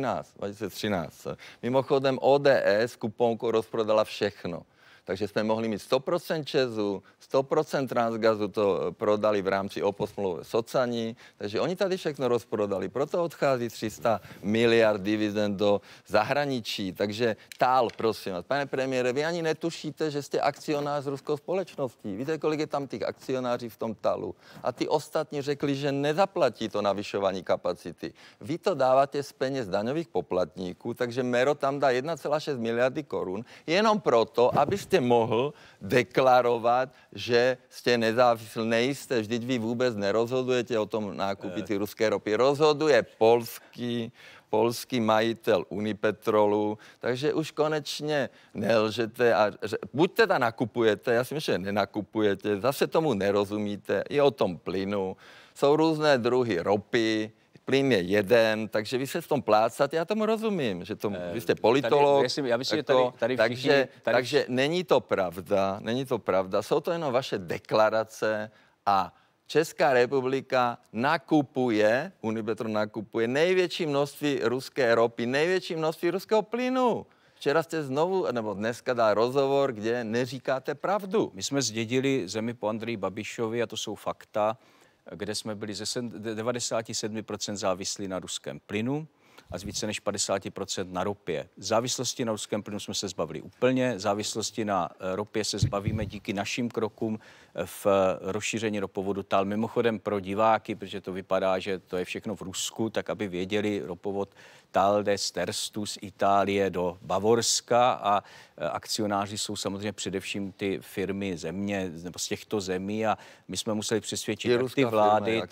2013. Mimochodem ODS kuponkou rozprodala všechno. Takže jsme mohli mít 100% ČEZu, 100% Transgazu to prodali v rámci oposmlouvy Socani, takže oni tady všechno rozprodali, proto odchází 300 miliard dividend do zahraničí. Takže TAL, prosím vás, pane premiére, vy ani netušíte, že jste akcionář s ruskou společností. Víte, kolik je tam těch akcionáří v tom TALu? A ty ostatní řekli, že nezaplatí to navyšování kapacity. Vy to dáváte z peněz daňových poplatníků, takže MERO tam dá 1,6 miliardy korun, jenom proto, abyste mohl deklarovat, že jste nezávislí, nejste. Vždyť vy vůbec nerozhodujete o tom nákupu ty ruské ropy. Rozhoduje polský majitel Unipetrolu, takže už konečně nelžete a buď teda nakupujete, já si myslím, že nenakupujete, zase tomu nerozumíte, i o tom plynu. Jsou různé druhy ropy, plyn je jeden, takže vy se v tom plácáte, já tomu rozumím, že tomu, vy jste politolog, takže není to pravda, jsou to jenom vaše deklarace a Česká republika nakupuje, Unipetro nakupuje největší množství ruské ropy, největší množství ruského plynu. Včera jste nebo dneska dal rozhovor, kde neříkáte pravdu. My jsme zdědili zemi po Andreji Babišovi a to jsou fakta, kde jsme byli ze 97% závislí na ruském plynu a z více než 50% na ropě. Závislosti na ruském plynu jsme se zbavili úplně, závislosti na ropě se zbavíme díky našim krokům v rozšíření ropovodu TAL. Mimochodem pro diváky, protože to vypadá, že to je všechno v Rusku, tak aby věděli, ropovod TAL jde z Terstu, z Itálie do Bavorska a akcionáři jsou samozřejmě především ty firmy země, nebo z těchto zemí a my jsme museli přesvědčit jak ty vlády,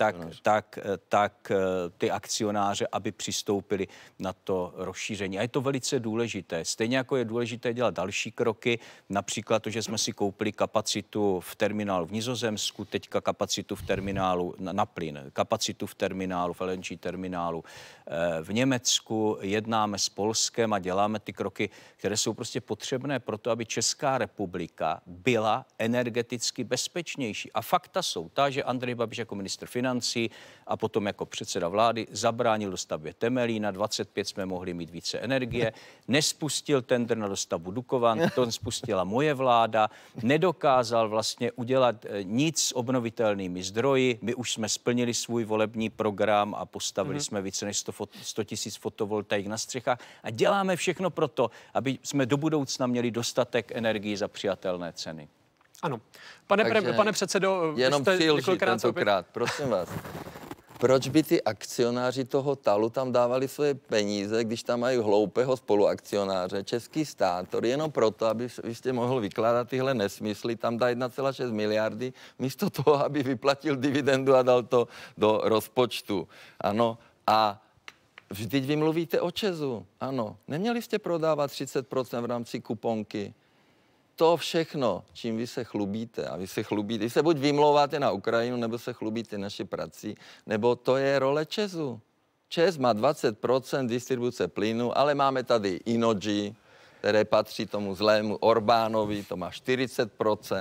tak ty akcionáře, aby přistoupili na to rozšíření. A je to velice důležité. Stejně jako je důležité dělat další kroky, například to, že jsme si koupili kapacitu v terminálu v Nizozemsku, teďka kapacitu v terminálu na plyn, kapacitu v terminálu, v LNG terminálu v Německu, jednáme s Polskem a děláme ty kroky, které jsou prostě potřebné pro to, aby Česká republika byla energeticky bezpečnější. A fakta jsou ta, že Andrej Babiš jako ministr financí a potom jako předseda vlády zabránil dostavbě Temelína, 25 jsme mohli mít více energie, nespustil tendr na dostavbu Dukovan, to spustila moje vláda, nedokázal vlastně udělat nic s obnovitelnými zdroji, my už jsme splnili svůj volební program a postavili jsme více než 100 000 fotovoltaik na střechách a děláme všechno pro to, aby jsme do budoucna měli dostatek energií za přijatelné ceny. Ano. Pane předsedo, jenom přilží tentokrát, prosím vás. Proč by ty akcionáři toho TALu tam dávali svoje peníze, když tam mají hloupého spoluakcionáře, český stát, jenom proto, aby jste mohl vykládat tyhle nesmysly, tam dá 1,6 miliardy, místo toho, aby vyplatil dividendu a dal to do rozpočtu. Ano, a vždyť vy mluvíte o ČEZu, ano. Neměli jste prodávat 30% v rámci kuponky. To všechno, čím vy se chlubíte, a vy se buď vymlouváte na Ukrajinu, nebo se chlubíte naší prací, nebo to je role ČEZu. ČEZ má 20% distribuce plynu, ale máme tady Innogy, které patří tomu zlému Orbánovi, to má 40%.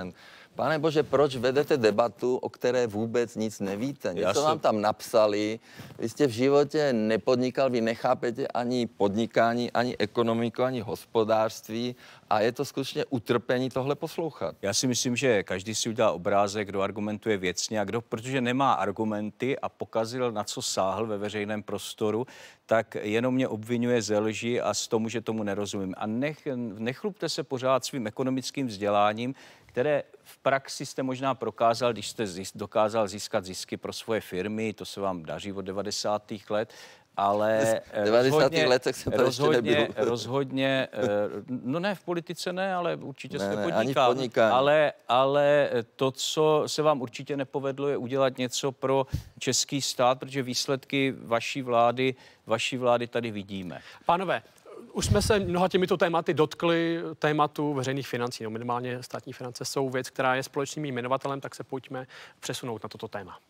Pane bože, proč vedete debatu, o které vůbec nic nevíte? Něco vám tam napsali, vy jste v životě nepodnikal, vy nechápete ani podnikání, ani ekonomiku, ani hospodářství a je to skutečně utrpení tohle poslouchat. Já si myslím, že každý si udělá obrázek, kdo argumentuje věcně a kdo, protože nemá argumenty a pokazil, na co sáhl ve veřejném prostoru, tak jenom mě obvinuje ze lži a z tomu, že tomu nerozumím. A nechlubte se pořád svým ekonomickým vzděláním, které v praxi jste možná prokázal, když jste dokázal získat zisky pro svoje firmy, to se vám daří od 90. let, ale v 90. letech jsem to ještě nebyl. Rozhodně, no ne, v politice ne, ale určitě jste podnikal. Ani v podnikání. Ale to, co se vám určitě nepovedlo, je udělat něco pro český stát, protože výsledky vaší vlády tady vidíme. Pánové, už jsme se mnoha těmito tématy dotkli tématu veřejných financí. No, minimálně státní finance jsou věc, která je společným jmenovatelem, tak se pojďme přesunout na toto téma.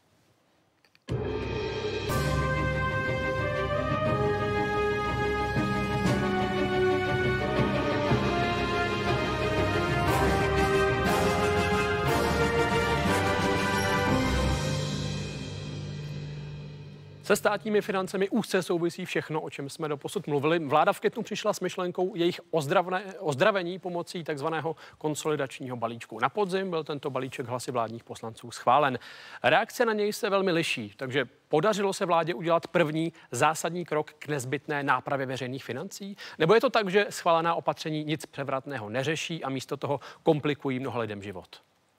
Se státními financemi úzce souvisí všechno, o čem jsme doposud mluvili. Vláda v květnu přišla s myšlenkou jejich ozdravení pomocí takzvaného konsolidačního balíčku. Na podzim byl tento balíček hlasy vládních poslanců schválen. Reakce na něj se velmi liší, takže podařilo se vládě udělat první zásadní krok k nezbytné nápravě veřejných financí? Nebo je to tak, že schválená opatření nic převratného neřeší a místo toho komplikují mnoha lidem život?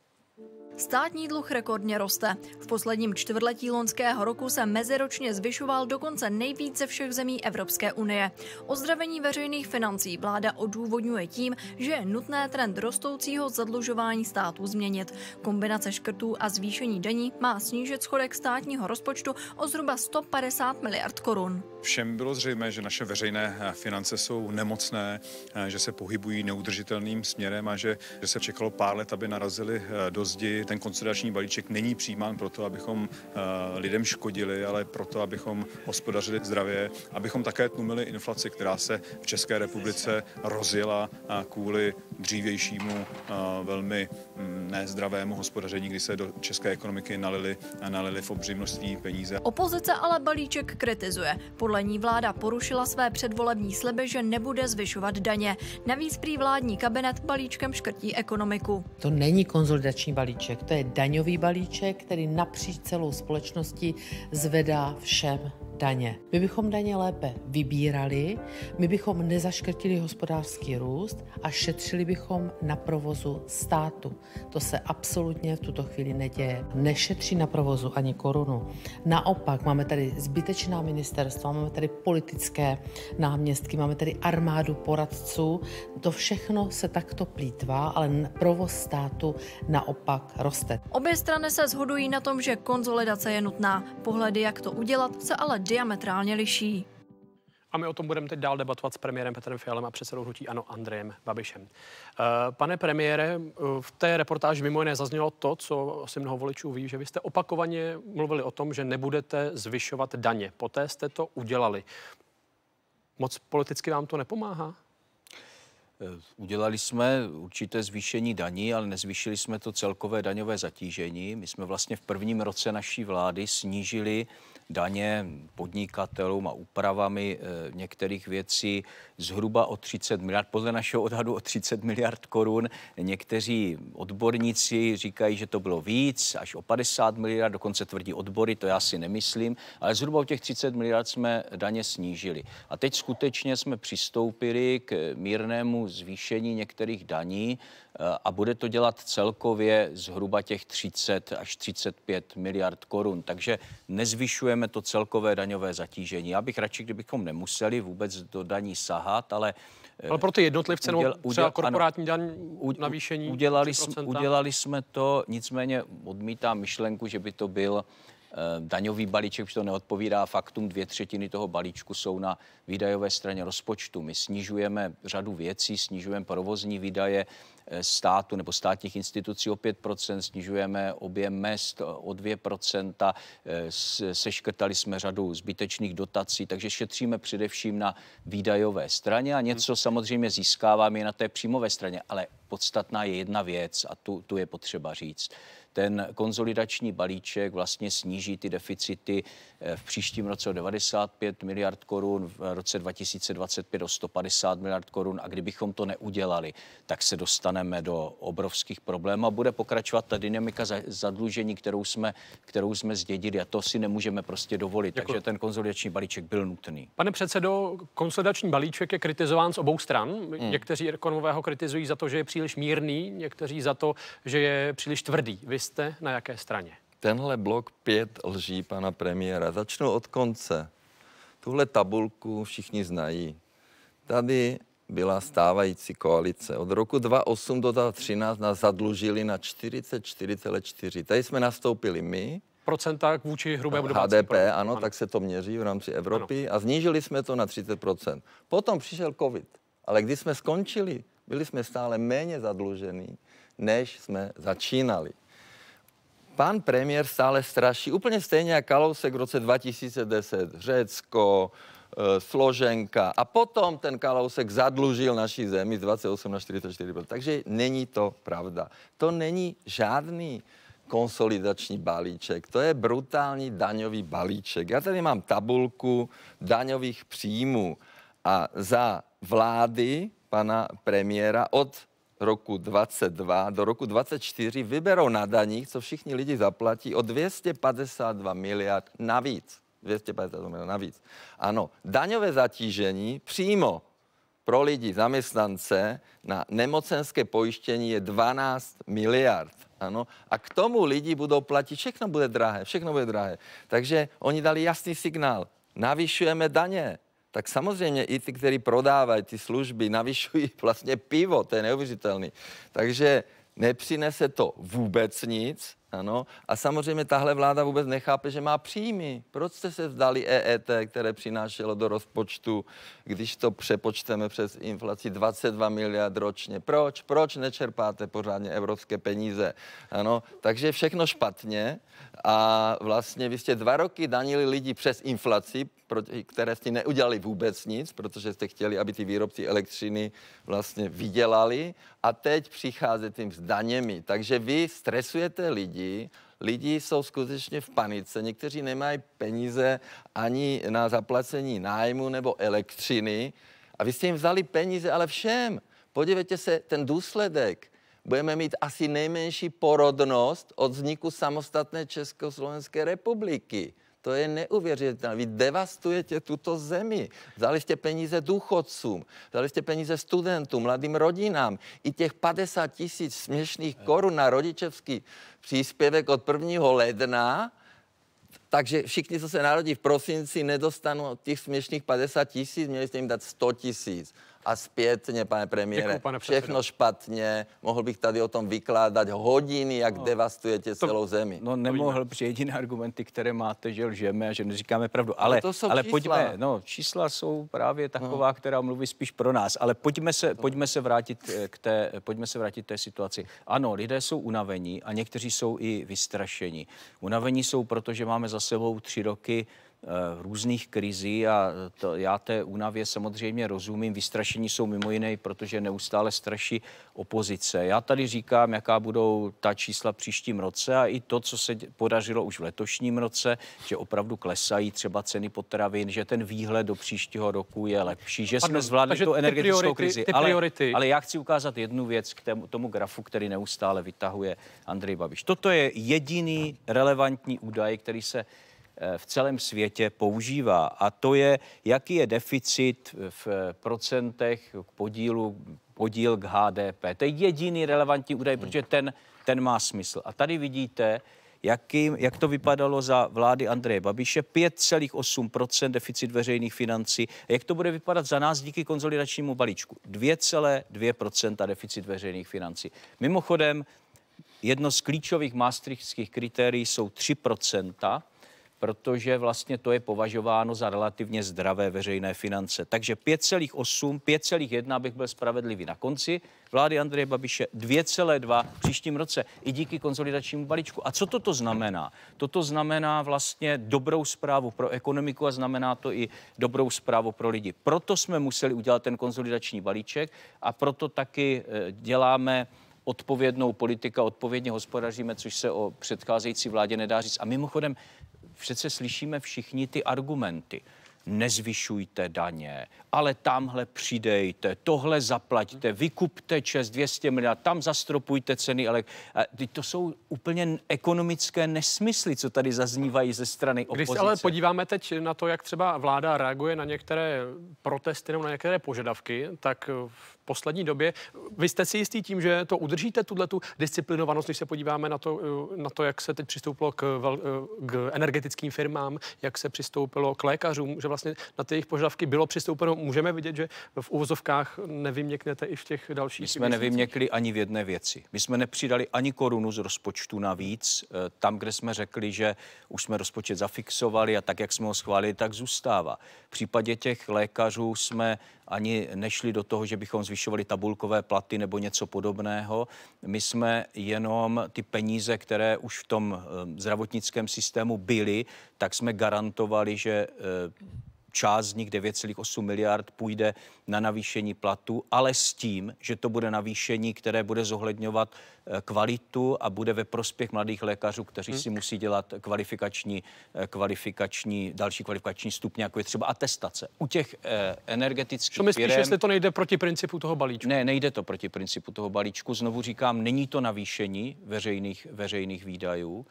Státní dluh rekordně roste. V posledním čtvrtletí loňského roku se meziročně zvyšoval dokonce nejvíce všech zemí Evropské unie. Ozdravení veřejných financí vláda odůvodňuje tím, že je nutné trend rostoucího zadlužování státu změnit. Kombinace škrtů a zvýšení daní má snížit schodek státního rozpočtu o zhruba 150 miliard korun. Všem bylo zřejmé, že naše veřejné finance jsou nemocné, že se pohybují neudržitelným směrem a že se čekalo pár let, aby narazili do zdi. Ten konsolidační balíček není přijímán proto, abychom lidem škodili, ale proto, abychom hospodařili zdravě, abychom také tlumili inflaci, která se v České republice rozjela kvůli dřívějšímu velmi nezdravému hospodaření, kdy se do české ekonomiky nalili v obří množství peníze. Opozice ale balíček kritizuje. Podle ní vláda porušila své předvolební sliby, že nebude zvyšovat daně. Navíc prý vládní kabinet balíčkem škrtí ekonomiku. To není konsolidační balíček, to je daňový balíček, který napříč celou společností zvedá všem daně. My bychom daně lépe vybírali, my bychom nezaškrtili hospodářský růst a šetřili bychom na provozu státu. To se absolutně v tuto chvíli neděje. Nešetří na provozu ani korunu. Naopak máme tady zbytečná ministerstva, máme tady politické náměstky, máme tady armádu poradců. To všechno se takto plýtvá, ale provoz státu naopak roste. Obě strany se shodují na tom, že konsolidace je nutná. Pohledy, jak to udělat, se ale diametrálně liší. A my o tom budeme teď dál debatovat s premiérem Petrem Fialem a předsedou hnutí ANO Andrejem Babišem. Pane premiére, v té reportáži mimo jiné zaznělo to, co asi mnoho voličů ví, že vy jste opakovaně mluvili o tom, že nebudete zvyšovat daně. Poté jste to udělali. Moc politicky vám to nepomáhá? Udělali jsme určité zvýšení daní, ale nezvýšili jsme to celkové daňové zatížení. My jsme vlastně v prvním roce naší vlády snížili daně podnikatelům a úpravami některých věcí zhruba o 30 miliard, podle našeho odhadu o 30 miliard korun. Někteří odborníci říkají, že to bylo víc, až o 50 miliard, dokonce tvrdí odbory, to já si nemyslím, ale zhruba o těch 30 miliard jsme daně snížili. A teď skutečně jsme přistoupili k mírnému zvýšení některých daní a bude to dělat celkově zhruba těch 30 až 35 miliard korun. Takže nezvyšujeme to celkové daňové zatížení. Já bych radši, kdybychom nemuseli vůbec do daní sahat, ale pro ty jednotlivce, třeba korporátní daň navýšení udělali jsme to, nicméně odmítám myšlenku, že by to byl daňový balíček, už to neodpovídá faktům, 2/3 toho balíčku jsou na výdajové straně rozpočtu. My snižujeme řadu věcí, snižujeme provozní výdaje státu nebo státních institucí o 5%, snižujeme objem mezd o 2%, seškrtali jsme řadu zbytečných dotací, takže šetříme především na výdajové straně a něco samozřejmě získáváme i na té příjmové straně, ale podstatná je jedna věc a tu je potřeba říct. Ten konsolidační balíček vlastně sníží ty deficity v příštím roce o 95 miliard korun, v roce 2025 o 150 miliard korun a kdybychom to neudělali, tak se dostaneme do obrovských problémů a bude pokračovat ta dynamika zadlužení, kterou jsme zdědili a to si nemůžeme prostě dovolit. Děkuji. Takže ten konsolidační balíček byl nutný. Pane předsedo, konsolidační balíček je kritizován z obou stran. Někteří ekonomové ho kritizují za to, že je příliš mírný, někteří za to, že je příliš tvrdý. Vy jste na jaké straně? Tenhle blok 5 lží pana premiéra. Začnu od konce. Tuhle tabulku všichni znají. Tady byla stávající koalice. Od roku 2008 do 2013 nás zadlužili na 44,4. Tady jsme nastoupili my. Procenta vůči hrubému domácímu HDP, ano, tak se to měří v rámci Evropy. A snížili jsme to na 30%. Potom přišel covid. Ale když jsme skončili, byli jsme stále méně zadlužení, než jsme začínali. Pan premiér stále straší, úplně stejně jak Kalousek v roce 2010, Řecko, složenka a potom ten Kalousek zadlužil naší zemi z 28 na 44%. Takže není to pravda. To není žádný konsolidační balíček, to je brutální daňový balíček. Já tady mám tabulku daňových příjmů a za vlády pana premiéra od roku 22 do roku 24 vyberou na daních, co všichni lidi zaplatí, o 252 miliard navíc. 252 miliard navíc. Ano, daňové zatížení přímo pro lidi, zaměstnance na nemocenské pojištění je 12 miliard. Ano, a k tomu lidi budou platit, všechno bude drahé. Takže oni dali jasný signál, navyšujeme daně. Tak samozřejmě i ty, kteří prodávají ty služby, navyšují vlastně pivo, to je neuvěřitelný. Takže nepřinese to vůbec nic, ano. A samozřejmě tahle vláda vůbec nechápe, že má příjmy. Proč jste se vzdali EET, které přinášelo do rozpočtu, když to přepočteme přes inflaci 22 miliard ročně? Proč? Proč nečerpáte pořádně evropské peníze? Ano, takže všechno špatně a vlastně vy jste 2 roky danili lidi přes inflaci, které jste neudělali vůbec nic, protože jste chtěli, aby ty výrobci elektřiny vlastně vydělali a teď přicházíte s daněmi. Takže vy stresujete lidi jsou skutečně v panice, někteří nemají peníze ani na zaplacení nájmu nebo elektřiny a vy jste jim vzali peníze, ale všem. Podívejte se, ten důsledek. Budeme mít asi nejmenší porodnost od vzniku samostatné Československé republiky. To je neuvěřitelné. Vy devastujete tuto zemi. Vzali jste peníze důchodcům, vzali jste peníze studentům, mladým rodinám. I těch 50 000 směšných korun na rodičovský příspěvek od 1. ledna, takže všichni, co se narodí v prosinci, nedostanou těch směšných 50 000, měli jste jim dát 100 000. A zpětně, pane premiére, děkuji, pane všechno špatně. Mohl bych tady o tom vykládat hodiny, jak devastujete celou zemi. No nemohl, protože jediné argumenty, které máte, že lžeme a že neříkáme pravdu. Ale pojďme, čísla jsou právě taková, která mluví spíš pro nás. Ale pojďme se vrátit k té situaci. Ano, lidé jsou unavení a někteří jsou i vystrašení. Unavení jsou, protože máme za sebou 3 roky různých krizí a já té únavě samozřejmě rozumím. Vystrašení jsou mimo jiné, protože neustále straší opozice. Já tady říkám, jaká budou ta čísla příštím roce a i to, co se podařilo už v letošním roce, že opravdu klesají třeba ceny potravin, že ten výhled do příštího roku je lepší, že jsme zvládli tu energetickou krizi. Ale já chci ukázat jednu věc k tomu grafu, který neustále vytahuje Andrej Babiš. Toto je jediný relevantní údaj, který se v celém světě používá. A to je, jaký je deficit v procentech podíl k HDP. To je jediný relevantní údaj, protože ten má smysl. A tady vidíte, jak to vypadalo za vlády Andreje Babiše, 5,8% deficit veřejných financí. A jak to bude vypadat za nás díky konsolidačnímu balíčku? 2,2% deficit veřejných financí. Mimochodem, jedno z klíčových maastrichtských kritérií jsou 3%. protože vlastně to je považováno za relativně zdravé veřejné finance. Takže 5,8, 5,1, abych byl spravedlivý na konci vlády Andreje Babiše, 2,2 v příštím roce i díky konsolidačnímu balíčku. A co toto znamená? Toto znamená vlastně dobrou zprávu pro ekonomiku a znamená to i dobrou zprávu pro lidi. Proto jsme museli udělat ten konsolidační balíček a proto taky děláme odpovědnou politiku, odpovědně hospodaříme, což se o předcházející vládě nedá říct. A mimochodem, přece slyšíme všichni ty argumenty. Nezvyšujte daně, ale tamhle přidejte, tohle zaplaťte, vykupte ČEZ 200 miliard, tam zastropujte ceny, ale to jsou úplně ekonomické nesmysly, co tady zaznívají ze strany opozice. Když se ale podíváme teď na to, jak třeba vláda reaguje na některé protesty nebo na některé požadavky, tak v poslední době, vy jste si jistý tím, že to udržíte, tu disciplinovanost, když se podíváme na to, jak se teď přistoupilo k energetickým firmám, jak se přistoupilo k lékařům, že vlastně na ty jejich požadavky bylo přistoupeno. Můžeme vidět, že v uvozovkách nevyměknete i v těch dalších. My jsme nevyměkli ani v jedné věci. My jsme nepřidali ani korunu z rozpočtu navíc. Tam, kde jsme řekli, že už jsme rozpočet zafixovali a tak, jak jsme ho schválili, tak zůstává. V případě těch lékařů jsme ani nešli do toho, že bychom zvyšovali tabulkové platy nebo něco podobného. My jsme jenom ty peníze, které už v tom zdravotnickém systému byly, tak jsme garantovali, že část z nich 9,8 miliard půjde na navýšení platu, ale s tím, že to bude navýšení, které bude zohledňovat kvalitu a bude ve prospěch mladých lékařů, kteří si musí dělat další kvalifikační stupně, jako je třeba atestace. U těch energetických Co myslíš, jestli to nejde proti principu toho balíčku? Ne, nejde to proti principu toho balíčku. Znovu říkám, není to navýšení veřejných výdajů.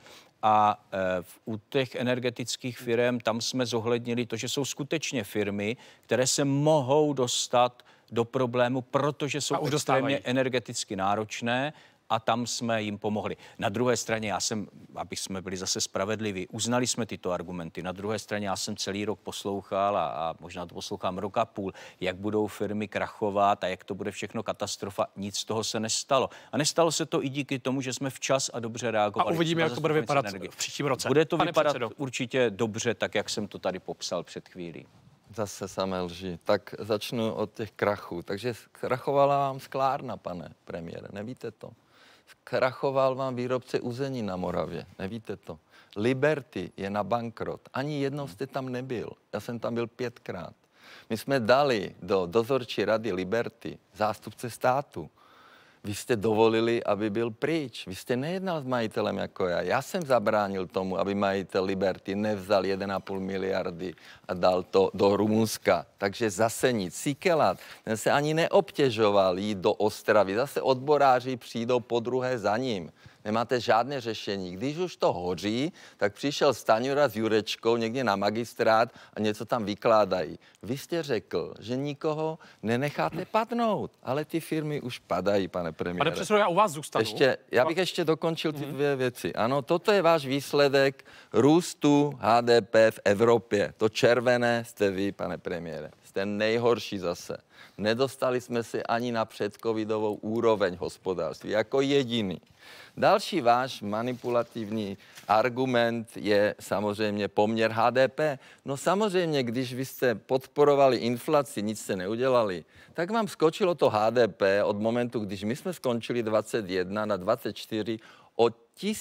A u těch energetických firm tam jsme zohlednili to, že jsou skutečně firmy, které se mohou dostat do problému, protože jsou extrémně energeticky náročné a tam jsme jim pomohli. Na druhé straně aby jsme byli zase spravedliví, uznali jsme tyto argumenty. Na druhé straně já jsem celý rok poslouchal a možná to poslouchám rok a půl, jak budou firmy krachovat a jak to bude všechno katastrofa. Nic z toho se nestalo. A nestalo se to i díky tomu, že jsme včas a dobře reagovali. A uvidíme, jak to bude vypadat v příštím roce. Bude to vypadat určitě dobře, tak jak jsem to tady popsal před chvílí. Zase samé lži. Tak začnu od těch krachů. Takže krachovala vám sklárna, pane premiére, nevíte to? Krachoval vám výrobce uzení na Moravě, nevíte to? Liberty je na bankrot. Ani jednou jste tam nebyl. Já jsem tam byl 5krát. My jsme dali do dozorčí rady Liberty zástupce státu. Vy jste dovolili, aby byl pryč. Vy jste nejednal s majitelem jako já. Já jsem zabránil tomu, aby majitel Liberty nevzal 1,5 miliardy a dal to do Rumunska. Takže zase nic. Síkelat, ten se ani neobtěžoval jít do Ostravy. Zase odboráři přijdou podruhé za ním. Nemáte žádné řešení. Když už to hoří, tak přišel Stanjura s Jurečkou někde na magistrát a něco tam vykládají. Vy jste řekl, že nikoho nenecháte padnout, ale ty firmy už padají, pane premiére. Pane předsedo, já u vás zůstanu. Já bych ještě dokončil ty dvě věci. Ano, toto je váš výsledek růstu HDP v Evropě. To červené jste vy, pane premiére. Jste nejhorší zase. Nedostali jsme se ani na předcovidovou úroveň hospodářství, jako jediný. Další váš manipulativní argument je samozřejmě poměr HDP. No samozřejmě, když vy jste podporovali inflaci, nic jste neudělali, tak vám skočilo to HDP od momentu, když my jsme skončili 21 na 24 o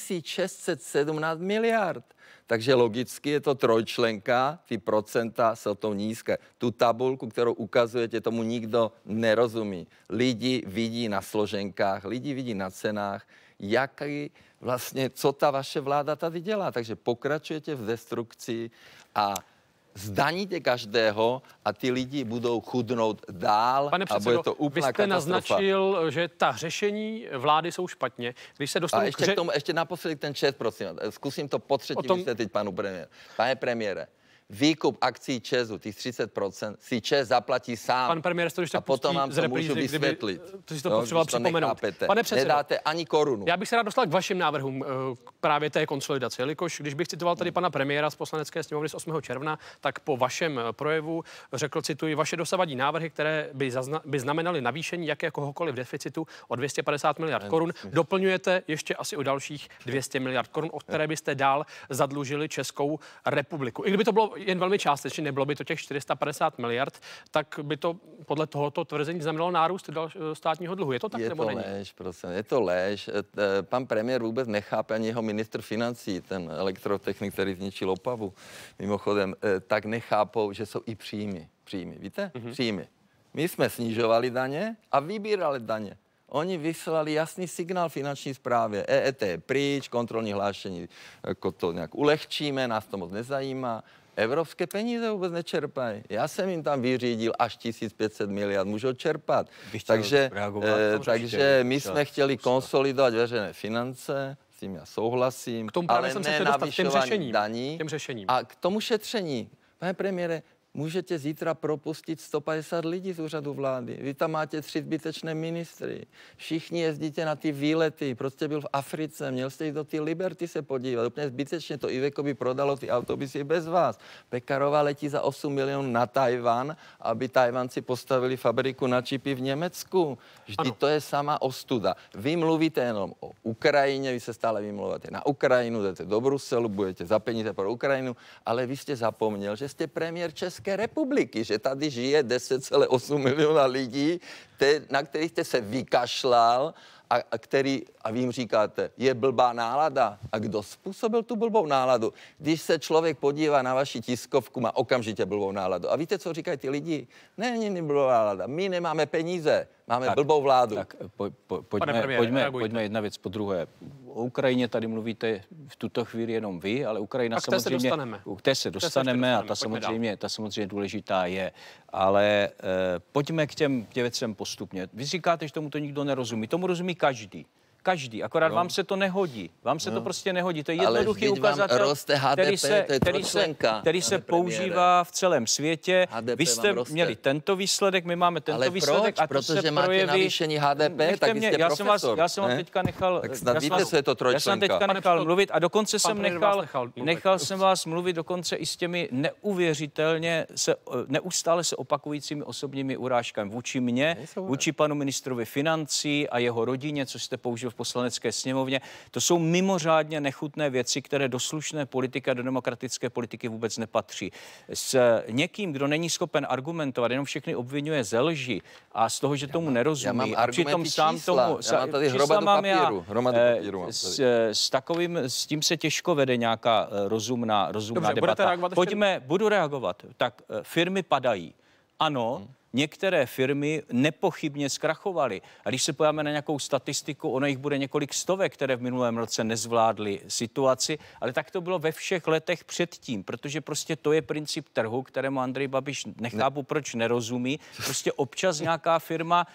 1617 miliard. Takže logicky je to trojčlenka, ty procenta jsou to nízké. Tu tabulku, kterou ukazujete, tomu nikdo nerozumí. Lidi vidí na složenkách, lidi vidí na cenách, co ta vaše vláda tady dělá. Takže pokračujete v destrukci a zdaníte každého a ty lidi budou chudnout dál. Pane předsedo, a bude to úplná vy jste katastrofa. Naznačil, že ta řešení vlády jsou špatně. Když se dostanu ještě naposledy ten chat, prosím. Zkusím to potřetí vysvětlit panu premiéru. Pane premiére, výkup akcí ČEZu, těch 30%, si ČEZ zaplatí sám. Pan premiér, když a potom vám to můžu vysvětlit. To si to potřeboval připomenout. Pane předsedo, nedáte ani korunu. Já bych se rád dostal k vašim návrhům právě té konsolidace, jelikož když bych citoval tady pana premiéra z Poslanecké sněmovny z 8. června, tak po vašem projevu řekl, cituji, vaše dosavadní návrhy, které by znamenaly navýšení jakéhokoliv deficitu o 250 miliard korun, doplňujete ještě asi o dalších 200 miliard korun, o které byste dál zadlužili Českou republiku. I kdyby to bylo jen velmi částečně, nebylo by to těch 450 miliard, tak by to podle tohoto tvrzení znamenalo nárůst státního dluhu. Je to tak, nebo není? Lež, prosím, je to lež. Pan premiér vůbec nechápe, ani jeho ministr financí, ten elektrotechnik, který zničil Opavu, mimochodem, tak nechápou, že jsou i příjmy. Víte? Příjmy. My jsme snižovali daně a vybírali daně. Oni vyslali jasný signál finanční správě. EET je pryč, kontrolní hlášení, jako to nějak ulehčíme, nás to moc nezajímá. Evropské peníze vůbec nečerpají. Já jsem jim tam vyřídil až 1500 miliard, můžou čerpat. Takže my jsme chtěli konsolidovat veřejné finance, s tím já souhlasím, k tomu ale jsem ne navyšování daní řešením. A k tomu šetření. Pane premiére, můžete zítra propustit 150 lidí z úřadu vlády. Vy tam máte 3 zbytečné ministry. Všichni jezdíte na ty výlety. Prostě byl v Africe, měl jste jít do ty Liberty se podívat. Úplně zbytečně to Iveco by prodalo ty autobusy bez vás. Pekarová letí za 8 milionů na Tajvan, aby Tajvanci postavili fabriku na čipy v Německu. Vždyť to je sama ostuda. Vy mluvíte jenom o Ukrajině, vy se stále vymlouváte na Ukrajinu, jdete do Bruselu, budete za peníze pro Ukrajinu, ale vy jste zapomněl, že jste premiér České republiky, že tady žije 10,8 miliona lidí, na kterých jste se vykašlal a vy jim říkáte, je blbá nálada. A kdo způsobil tu blbou náladu? Když se člověk podívá na vaši tiskovku, má okamžitě blbou náladu. A víte, co říkají ty lidi? Není blbá nálada, my nemáme peníze, máme blbou vládu. Tak pojďme jedna věc po druhé. O Ukrajině tady mluvíte v tuto chvíli jenom vy, ale Ukrajina samozřejmě... K té se dostaneme a ta samozřejmě důležitá je. Ale pojďme k těm věcem postupně. Vy říkáte, že tomu to nikdo nerozumí. Tomu rozumí každý, akorát vám se to nehodí. Vám se to prostě nehodí. To je jednoduchý ukazatel, který se používá v celém světě. Vy jste měli tento výsledek, my máme tento výsledek. A protože máte navýšení HDP, tak jste profesor. Já jsem vám teďka nechal... Tak snad víte, co je to trojčlenka. Já jsem teďka nechal mluvit a dokonce jsem nechal jsem vás mluvit dokonce i s těmi neustále se opakujícími osobními urážkami vůči mně, vůči panu ministrovi financí a jeho rodině, co jste použil v Poslanecké sněmovně. To jsou mimořádně nechutné věci, které do slušné politiky a do demokratické politiky vůbec nepatří. S někým, kdo není schopen argumentovat, jenom všechny obvinuje ze lži a z toho, že tomu nerozumí. A přitom sám tomu... Já mám tady hromadu papíru. S tím se těžko vede nějaká rozumná debata. Budu reagovat. Tak firmy padají. Ano, některé firmy nepochybně zkrachovaly. A když se podíváme na nějakou statistiku, ono jich bude několik stovek, které v minulém roce nezvládly situaci, ale tak to bylo ve všech letech předtím, protože prostě to je princip trhu, kterému Andrej Babiš nechápu, proč nerozumí. Prostě občas nějaká firma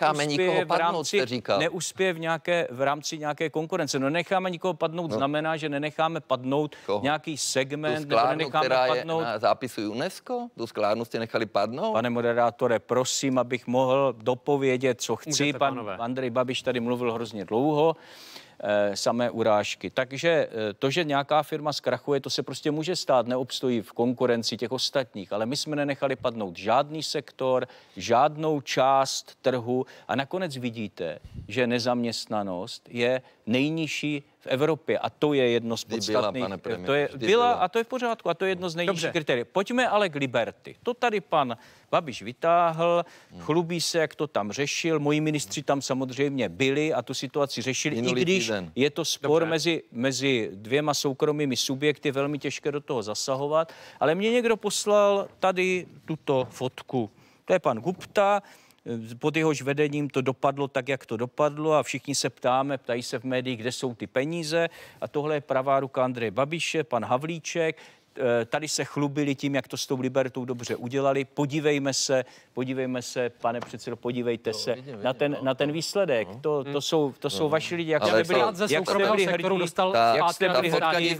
neuspěje v rámci nějaké konkurence. No necháme nikoho padnout, znamená, že nenecháme padnout nějaký segment, nebo nenecháme padnout. Na zápisu UNESCO? Tu sklárnu jste nechali padnout? Pane moderátore, prosím, abych mohl dopovědět, co chci. Pan Andrej Babiš tady mluvil hrozně dlouho, samé urážky. Takže to, že nějaká firma zkrachuje, to se prostě může stát, neobstojí v konkurenci těch ostatních, ale my jsme nenechali padnout žádný sektor, žádnou část trhu a nakonec vidíte, že nezaměstnanost je nejnižší v Evropě a to je jedno z podstatných. Byla a to je v pořádku a to je jedno z nejnižších kritérií. Pojďme ale k Liberty. To tady pan Babiš vytáhl, chlubí se, jak to tam řešil. Moji ministři tam samozřejmě byli a tu situaci řešili, i když je to spor mezi dvěma soukromými subjekty, velmi těžké do toho zasahovat. Ale mě někdo poslal tady tuto fotku. To je pan Gupta. Pod jehož vedením to dopadlo tak, jak to dopadlo a všichni se ptají se v médiích, kde jsou ty peníze. A tohle je pravá ruka Andreje Babiše, pan Havlíček. tady se chlubili tím, jak to s tou Libertou dobře udělali. Podívejme se, pane předsedo, podívejte se na ten výsledek. To jsou vaši lidi, jak jste byli hrdí, jak jste byli hrdí.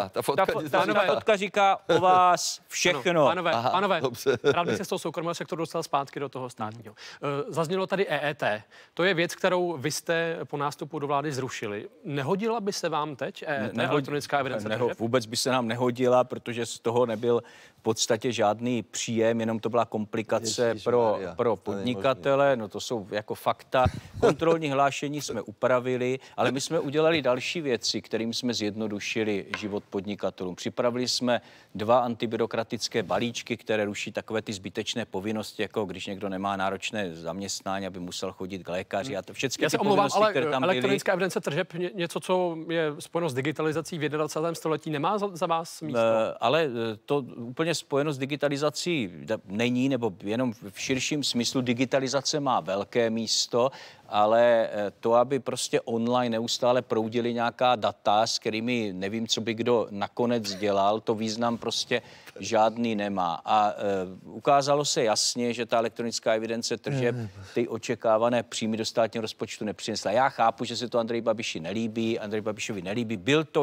Ta fotka říká o vás všechno. Pánové, rád bych se z toho soukromého sektoru dostal zpátky do toho státního. Zaznělo tady EET. To je věc, kterou vy jste po nástupu do vlády zrušili. Nehodila by se vám teď EET, elektronická evidence tržeb? Vůbec by se nám nehodila, protože z toho nebyl v podstatě žádný příjem, jenom to byla komplikace pro podnikatele. No to jsou jako fakta. Kontrolní hlášení jsme upravili, ale my jsme udělali další věci, kterým jsme zjednodušili život podnikatelům. Připravili jsme 2 antibyrokratické balíčky, které ruší takové ty zbytečné povinnosti, jako když někdo nemá náročné zaměstnání, aby musel chodit k lékaři a to všechny ty povinnosti, které tam byly. Elektronická evidence tržeb, něco, co je spojeno s digitalizací v 21. století, nemá za vás místo? Ale to úplně spojeno s digitalizací není, nebo jenom v širším smyslu digitalizace má velké místo, ale to, aby prostě online neustále proudily nějaká data, s kterými nevím, co by kdo nakonec dělal, to význam prostě žádný nemá. A ukázalo se jasně, že ta elektronická evidence tržeb ty očekávané příjmy do státního rozpočtu nepřinesla. Já chápu, že se to Andreji Babišovi nelíbí.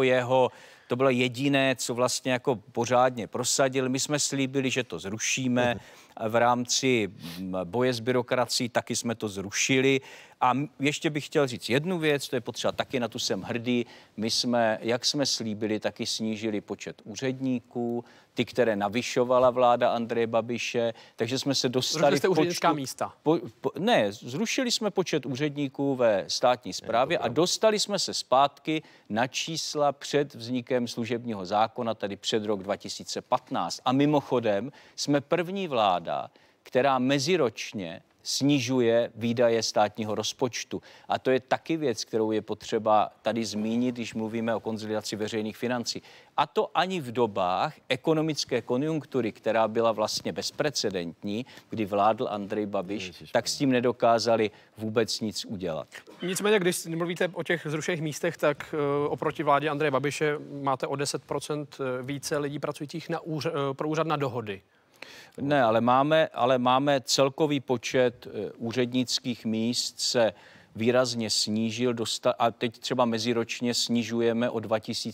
To bylo jediné, co vlastně jako pořádně prosadil. My jsme slíbili, že to zrušíme. V rámci boje s byrokracií taky jsme to zrušili. A ještě bych chtěl říct jednu věc, to je potřeba, taky na tu jsem hrdý. My jsme, jak jsme slíbili, taky snížili počet úředníků, ty, které navyšovala vláda Andreje Babiše, takže jsme se dostali... Zrušili jste úřednická místa? Zrušili jsme počet úředníků ve státní správě a dostali jsme se zpátky na čísla před vznikem služebního zákona, tedy před rok 2015. A mimochodem jsme první vláda, která meziročně snižuje výdaje státního rozpočtu. A to je taky věc, kterou je potřeba tady zmínit, když mluvíme o konsolidaci veřejných financí. A to ani v dobách ekonomické konjunktury, která byla vlastně bezprecedentní, kdy vládl Andrej Babiš, tak s tím nedokázali vůbec nic udělat. Nicméně, když mluvíte o těch zrušených místech, tak oproti vládě Andreje Babiše máte o 10% více lidí pracujících pro úřad na dohody. Ne, ale máme celkový počet úřednických míst se výrazně snížil a teď třeba meziročně snižujeme o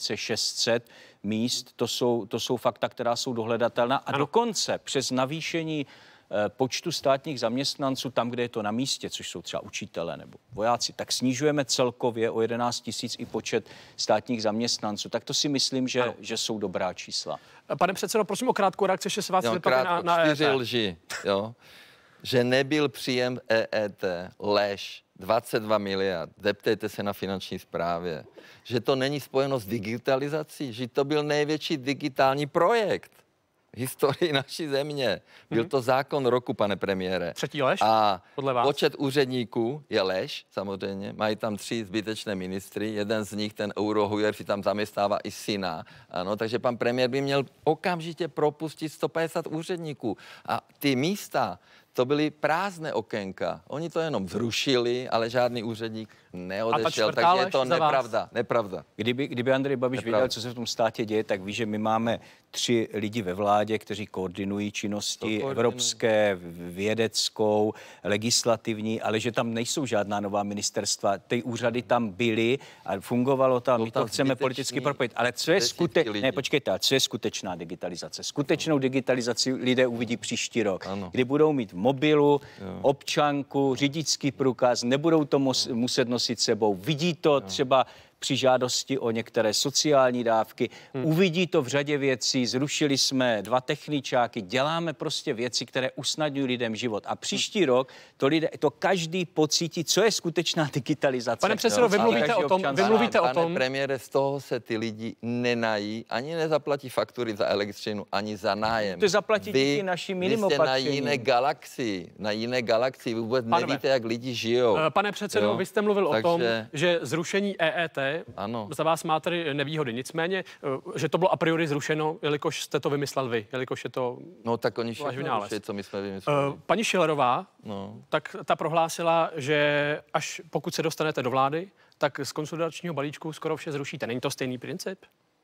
2600 míst. To jsou fakta, která jsou dohledatelná a dokonce přes navýšení počtu státních zaměstnanců tam, kde je to na místě, což jsou třeba učitelé nebo vojáci, tak snižujeme celkově o 11 000 i počet státních zaměstnanců. Tak to si myslím, že jsou dobrá čísla. Pane předsedo, prosím o krátkou reakci, že se vás zeptat na 4 lži, jo? Že nebyl příjem EET, lež, 22 miliard, zeptejte se na finanční správě, že to není spojeno s digitalizací, že to byl největší digitální projekt historii naší země. Byl to zákon roku, pane premiére. Třetí lež? A podle vás? Počet úředníků je lež, samozřejmě. Mají tam 3 zbytečné ministry. Jeden z nich, ten eurohujer, si tam zaměstnává i syna. Ano, takže pan premiér by měl okamžitě propustit 150 úředníků. A ty místa, to byly prázdné okénka. Oni to jenom zrušili, ale žádný úředník neodešel, takže je to nepravda. Kdyby Andrej Babiš věděl, co se v tom státě děje, tak ví, že my máme 3 lidi ve vládě, kteří koordinují činnosti evropské, vědeckou, legislativní, ale že tam nejsou žádná nová ministerstva. Ty úřady tam byly a fungovalo tam. My to chceme politicky propojit. Ale co je co je skutečná digitalizace? Skutečnou digitalizaci lidé uvidí příští rok, kdy budou mít v mobilu občanku, řidičský průkaz, nebudou to muset nosit sebou. Vidí to třeba při žádosti o některé sociální dávky. Uvidí to v řadě věcí, zrušili jsme 2 techničáky, děláme prostě věci, které usnadňují lidem život. A příští rok to každý pocítí, co je skutečná digitalizace. Pane předsedo, vy mluvíte o tom. Pane premiére, z toho se ty lidi nenají, ani nezaplatí faktury za elektřinu, ani za nájem. To zaplatí díky našim jiným opatřením. Vy jste na jiné galaxii, vůbec nevíte, jak lidi žijou. Pane předsedo, vy jste mluvil o tom, že zrušení EET za vás má tedy nevýhody. Nicméně, že to bylo a priori zrušeno, jelikož jste to vymyslel vy, jelikož je to... No tak oni všichni ruší, co my jsme vymysleli. Paní Schillerová, tak ta prohlásila, že až pokud se dostanete do vlády, tak z konsolidačního balíčku skoro vše zrušíte. Není to stejný princip?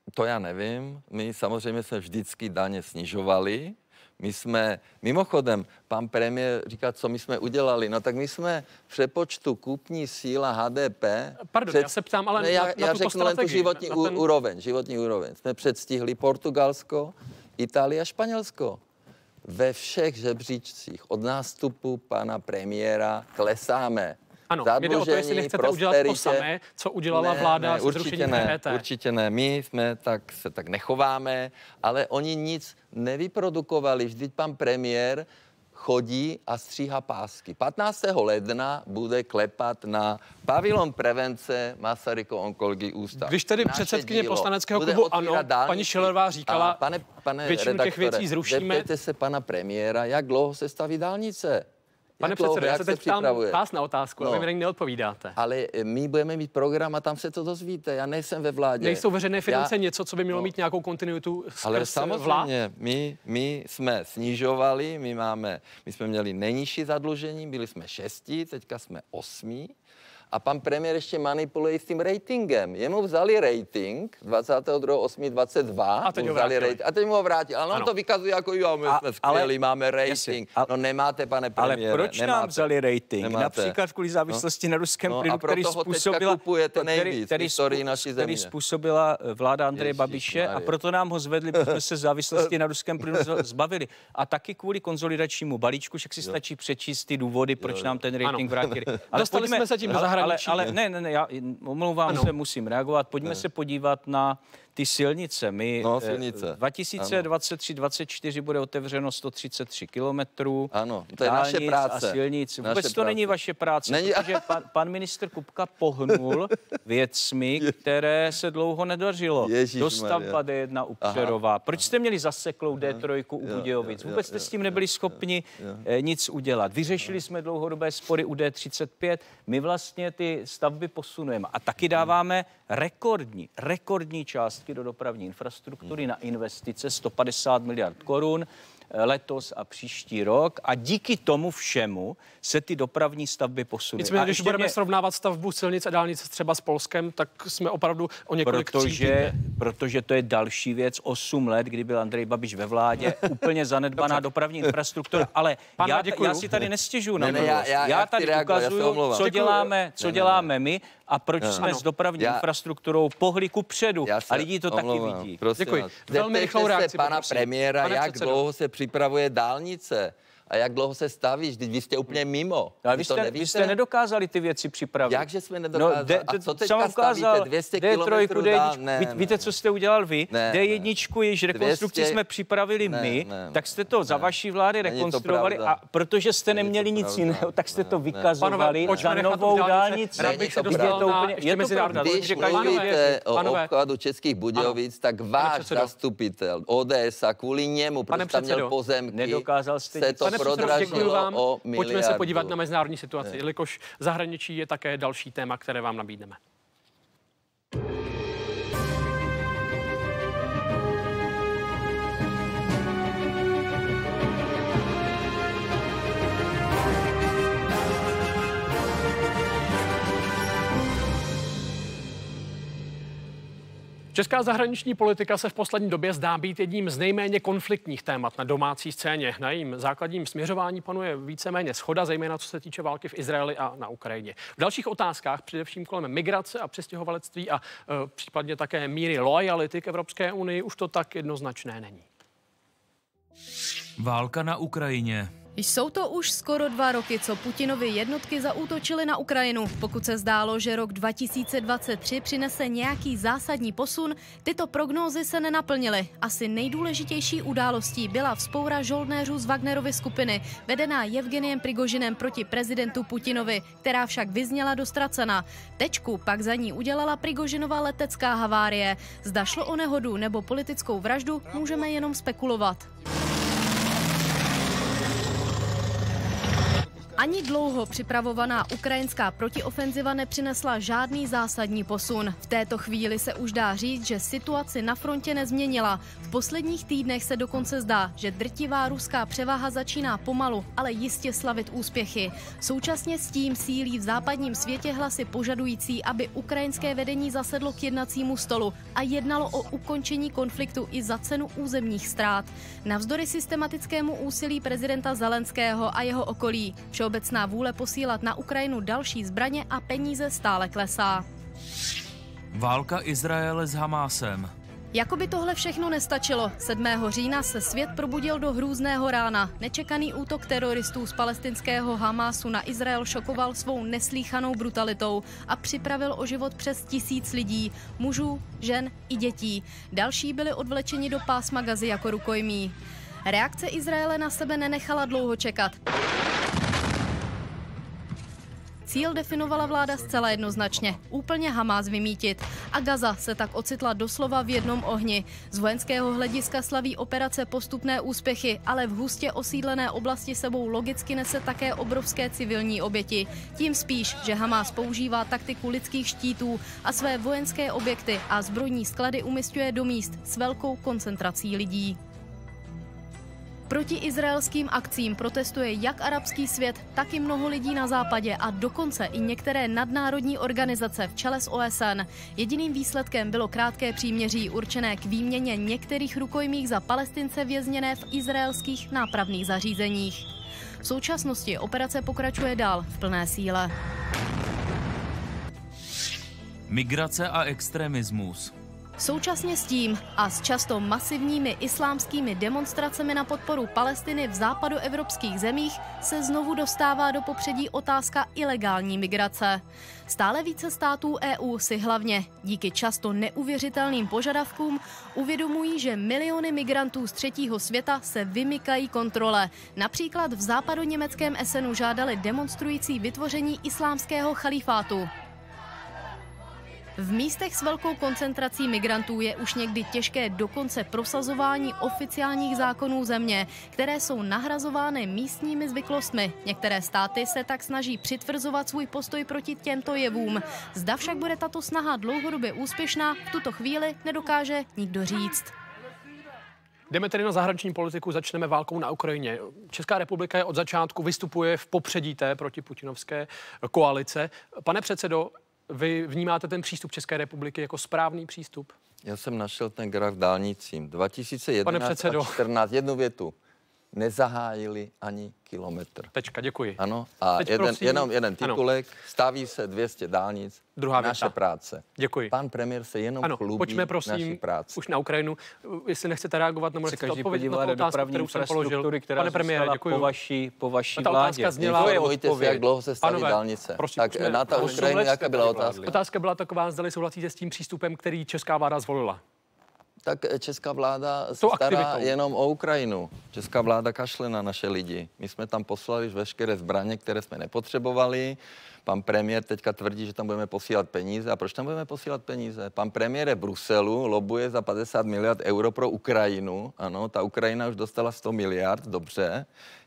To já nevím. My samozřejmě jsme vždycky daně snižovali. My jsme, mimochodem, pan premiér říká, co my jsme udělali. No tak my jsme v přepočtu kupní síla HDP... Pardon, já se ptám, ale já na tuto řeknu strategii. len tu životní úroveň. Jsme předstihli Portugalsko, Itálii a Španělsko. Ve všech žebříčcích od nástupu pana premiéra klesáme. Ano, jde o to, jestli nechcete udělat to samé, co udělala vláda se zrušením EET. Určitě ne. My se tak nechováme, ale oni nic nevyprodukovali. Vždyť pan premiér chodí a stříhá pásky. 15. ledna bude klepat na pavilon prevence Masarykova onkologii ústav. Když tedy předsedkyně poslaneckého klubu ANO, paní Schillerová říkala, většinu těch věcí zrušíme. Zeptejte se pana premiéra, jak dlouho se staví dálnice. Pane předsedo, já se teď ptám vás na otázku, ale vy mi neodpovídáte. Ale my budeme mít program a tam se to dozvíte. Já nejsem ve vládě. Nejsou veřejné finance něco, co by mělo mít nějakou kontinuitu skrz ale samozřejmě, vlád? my jsme snižovali, my jsme měli nejnižší zadlužení, byli jsme 6, teďka jsme 8. A pan premiér ještě manipuluje s tím ratingem. Jemu vzali rating 22.8.22. A teď mu ho vrátili. Ale on to vykazuje jako, jo, my jsme skvělí, máme rating. No nemáte, pane premiére. Ale proč nám vzali rating? Například kvůli závislosti na ruském plynu, který způsobila vláda Andreje Babiše a proto nám ho zvedli, protože jsme se závislosti na ruském plynu zbavili. A taky kvůli konzolidačnímu balíčku, však si stačí přečíst ty důvody, proč nám ten rating vrátili. Dostali jsme se tím do zahraničí. Ale ne, já omlouvám se, musím reagovat. Pojďme se podívat na ty silnice. My 2023-2024 bude otevřeno 133 kilometrů. Ano, to je naše práce. A silnic. Vůbec to není vaše práce, protože pan ministr Kupka pohnul věcmi, které se dlouho nedařilo. Dostavba D1 u Přerova. Proč jste měli zaseklou D3 u Budějovic? Vůbec jste s tím nebyli schopni nic udělat. Vyřešili jsme dlouhodobé spory u D35. My vlastně ty stavby posunujeme. A taky dáváme rekordní částky do dopravní infrastruktury na investice 150 miliard korun letos a příští rok a díky tomu všemu se ty dopravní stavby posunují. Nicméně, když budeme srovnávat stavbu silnic a dálnic třeba s Polskem, tak jsme opravdu o několik protože to je další věc. 8 let, kdy byl Andrej Babiš ve vládě, úplně zanedbaná dopravní infrastruktura. Ale já si tady nestěžuju na já tady ukazuju, co děláme my a proč jsme s dopravní infrastrukturou pohli kupředu. A lidi to taky vidí. Děkuji. Velmi rychlou reakci. Pana premiéra, jak dlouho se připravuje dálnice a jak dlouho se staví, vždyť vy jste úplně mimo. Ale vy jste nedokázali ty věci připravit. Jakže jsme nedokázali? A co teďka stavíte? 200 kilometrů dál? Víte, co jste udělal vy? D1, jejíž rekonstrukci jsme připravili my, tak jste to za vaší vlády rekonstruovali a protože jste neměli nic jiného, tak jste to vykazovali za novou dálnici. Když mluvíte o obchodu Českých Budějovic, tak váš zastupitel ODS a kvůli němu, protože tam měl pozemky, nedokázal jste děkuji vám. Pojďme se podívat na mezinárodní situaci, jelikož zahraničí je také další téma, které vám nabídneme. Česká zahraniční politika se v poslední době zdá být jedním z nejméně konfliktních témat na domácí scéně. Na jejím základním směřování panuje víceméně shoda, zejména co se týče války v Izraeli a na Ukrajině. V dalších otázkách, především kolem migrace a přistěhovalectví a případně také míry loajality k Evropské unii, už to tak jednoznačné není. Válka na Ukrajině. Jsou to už skoro 2 roky, co Putinovy jednotky zaútočily na Ukrajinu. Pokud se zdálo, že rok 2023 přinese nějaký zásadní posun, tyto prognózy se nenaplnily. Asi nejdůležitější událostí byla vzpoura žoldnéřů z Wagnerovy skupiny, vedená Jevgeniem Prigožinem proti prezidentu Putinovi, která však vyzněla do ztracena. Tečku pak za ní udělala Prigožinova letecká havárie. Zda šlo o nehodu nebo politickou vraždu, můžeme jenom spekulovat. Ani dlouho připravovaná ukrajinská protiofenziva nepřinesla žádný zásadní posun. V této chvíli se už dá říct, že situaci na frontě nezměnila. V posledních týdnech se dokonce zdá, že drtivá ruská převaha začíná pomalu, ale jistě slavit úspěchy. Současně s tím sílí v západním světě hlasy požadující, aby ukrajinské vedení zasedlo k jednacímu stolu a jednalo o ukončení konfliktu i za cenu územních ztrát. Navzdory systematickému úsilí prezidenta Zelenského a jeho okolí, všeobecná vůle posílat na Ukrajinu další zbraně a peníze stále klesá. Válka Izraele s Hamásem. Jakoby tohle všechno nestačilo. 7. října se svět probudil do hrůzného rána. Nečekaný útok teroristů z palestinského Hamásu na Izrael šokoval svou neslýchanou brutalitou a připravil o život přes 1000 lidí, mužů, žen i dětí. Další byli odvlečeni do pásma Gazy jako rukojmí. Reakce Izraele na sebe nenechala dlouho čekat. Cíl definovala vláda zcela jednoznačně – úplně Hamás vymítit. A Gaza se tak ocitla doslova v jednom ohni. Z vojenského hlediska slaví operace postupné úspěchy, ale v hustě osídlené oblasti sebou logicky nese také obrovské civilní oběti. Tím spíš, že Hamás používá taktiku lidských štítů a své vojenské objekty a zbrojní sklady umisťuje do míst s velkou koncentrací lidí. Proti izraelským akcím protestuje jak arabský svět, tak i mnoho lidí na západě a dokonce i některé nadnárodní organizace v čele s OSN. Jediným výsledkem bylo krátké příměří určené k výměně některých rukojmích za Palestince vězněné v izraelských nápravných zařízeních. V současnosti operace pokračuje dál v plné síle. Migrace a extremismus. Současně s tím a s často masivními islámskými demonstracemi na podporu Palestiny v západoevropských zemích se znovu dostává do popředí otázka ilegální migrace. Stále více států EU si hlavně díky často neuvěřitelným požadavkům uvědomují, že miliony migrantů z třetího světa se vymykají kontrole. Například v západoněmeckém Essenu žádali demonstrující vytvoření islámského chalífátu. V místech s velkou koncentrací migrantů je už někdy těžké dokonce prosazování oficiálních zákonů země, které jsou nahrazovány místními zvyklostmi. Některé státy se tak snaží přitvrzovat svůj postoj proti těmto jevům. Zda však bude tato snaha dlouhodobě úspěšná, v tuto chvíli nedokáže nikdo říct. Jdeme tedy na zahraniční politiku, začneme válkou na Ukrajině. Česká republika od začátku vystupuje v popředí té protiputinovské koalice. Pane předsedo, vy vnímáte ten přístup České republiky jako správný přístup? Já jsem našel ten graf dálnicím. 2011 Pane předsedo. a 2014, jednu větu. Nezahájili ani kilometr. Tečka, děkuji. Ano, a jenom jeden titulek. Ano. Staví se 200 dálnic. Druhá naše věta. Práce. Děkuji. Pan premiér se jenom chlubí pojďme prosím naší práci. už na Ukrajinu. Jestli nechcete reagovat, nebo nechcete odpovědět na tu otázku, kterou jsem položil. Pane premiére, děkuji. Po vaší vládě. Bojte se, jak dlouho se staví dálnice. Prosím, tak na ta Ukrajinu, jaká byla otázka? Otázka byla taková, zdali souhlasíte s tím přístupem, který česká vláda zvolila. Tak česká vláda se stará jenom o Ukrajinu. Česká vláda kašle na naše lidi. My jsme tam poslali veškeré zbraně, které jsme nepotřebovali. Pan premiér teďka tvrdí, že tam budeme posílat peníze. A proč tam budeme posílat peníze? Pan premiér je v Bruselu, lobuje za 50 miliard euro pro Ukrajinu. Ano, ta Ukrajina už dostala 100 miliard, dobře.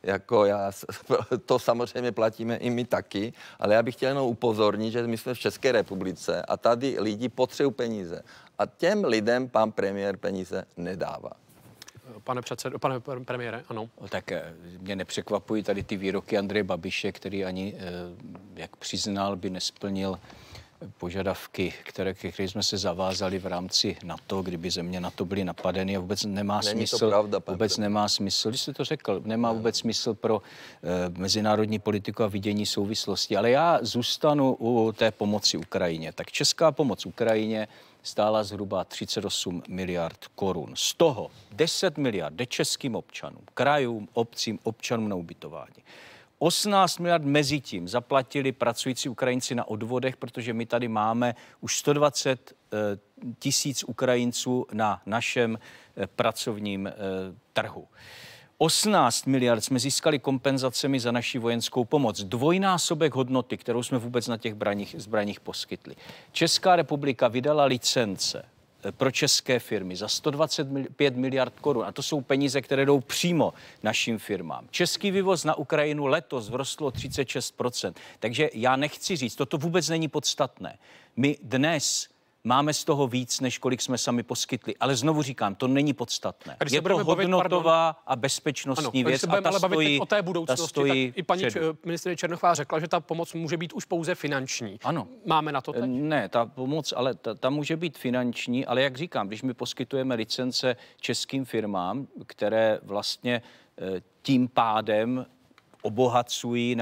To samozřejmě platíme i my taky. Ale já bych chtěl jenom upozornit, že my jsme v České republice a tady lidi potřebují peníze. A těm lidem pan premiér peníze nedává. Pane premiére, ano. Tak mě nepřekvapují tady ty výroky Andreje Babiše, který ani, jak přiznal, by nesplnil požadavky, které jsme se zavázali v rámci NATO, kdyby země NATO byly napadeny a vůbec nemá smysl. Pravda, vůbec nemá smysl, když jste to řekl, nemá vůbec smysl pro mezinárodní politiku a vidění souvislosti. Ale já zůstanu u té pomoci Ukrajině. Tak česká pomoc Ukrajině stála zhruba 38 miliard korun. Z toho 10 miliard jde českým občanům, krajům, obcím, občanům na ubytování. 18 miliard mezi tím zaplatili pracující Ukrajinci na odvodech, protože my tady máme už 120 000 Ukrajinců na našem pracovním trhu. 18 miliard jsme získali kompenzacemi za naši vojenskou pomoc. Dvojnásobek hodnoty, kterou jsme vůbec na těch zbraních poskytli. Česká republika vydala licence pro české firmy za 125 miliard korun. A to jsou peníze, které jdou přímo našim firmám. Český vývoz na Ukrajinu letos vzrostl o 36%. Takže já nechci říct, toto vůbec není podstatné. My dnes máme z toho víc, než kolik jsme sami poskytli. Ale znovu říkám, to není podstatné. Je to hodnotová a bezpečnostní věc. A ta stojí, o té budoucnosti, tak i paní ministryně Černochová řekla, že ta pomoc může být už pouze finanční. Ano. Máme na to teď? Ne, ta pomoc, ale ta může být finanční, ale jak říkám, když my poskytujeme licence českým firmám, které vlastně tím pádem obohacují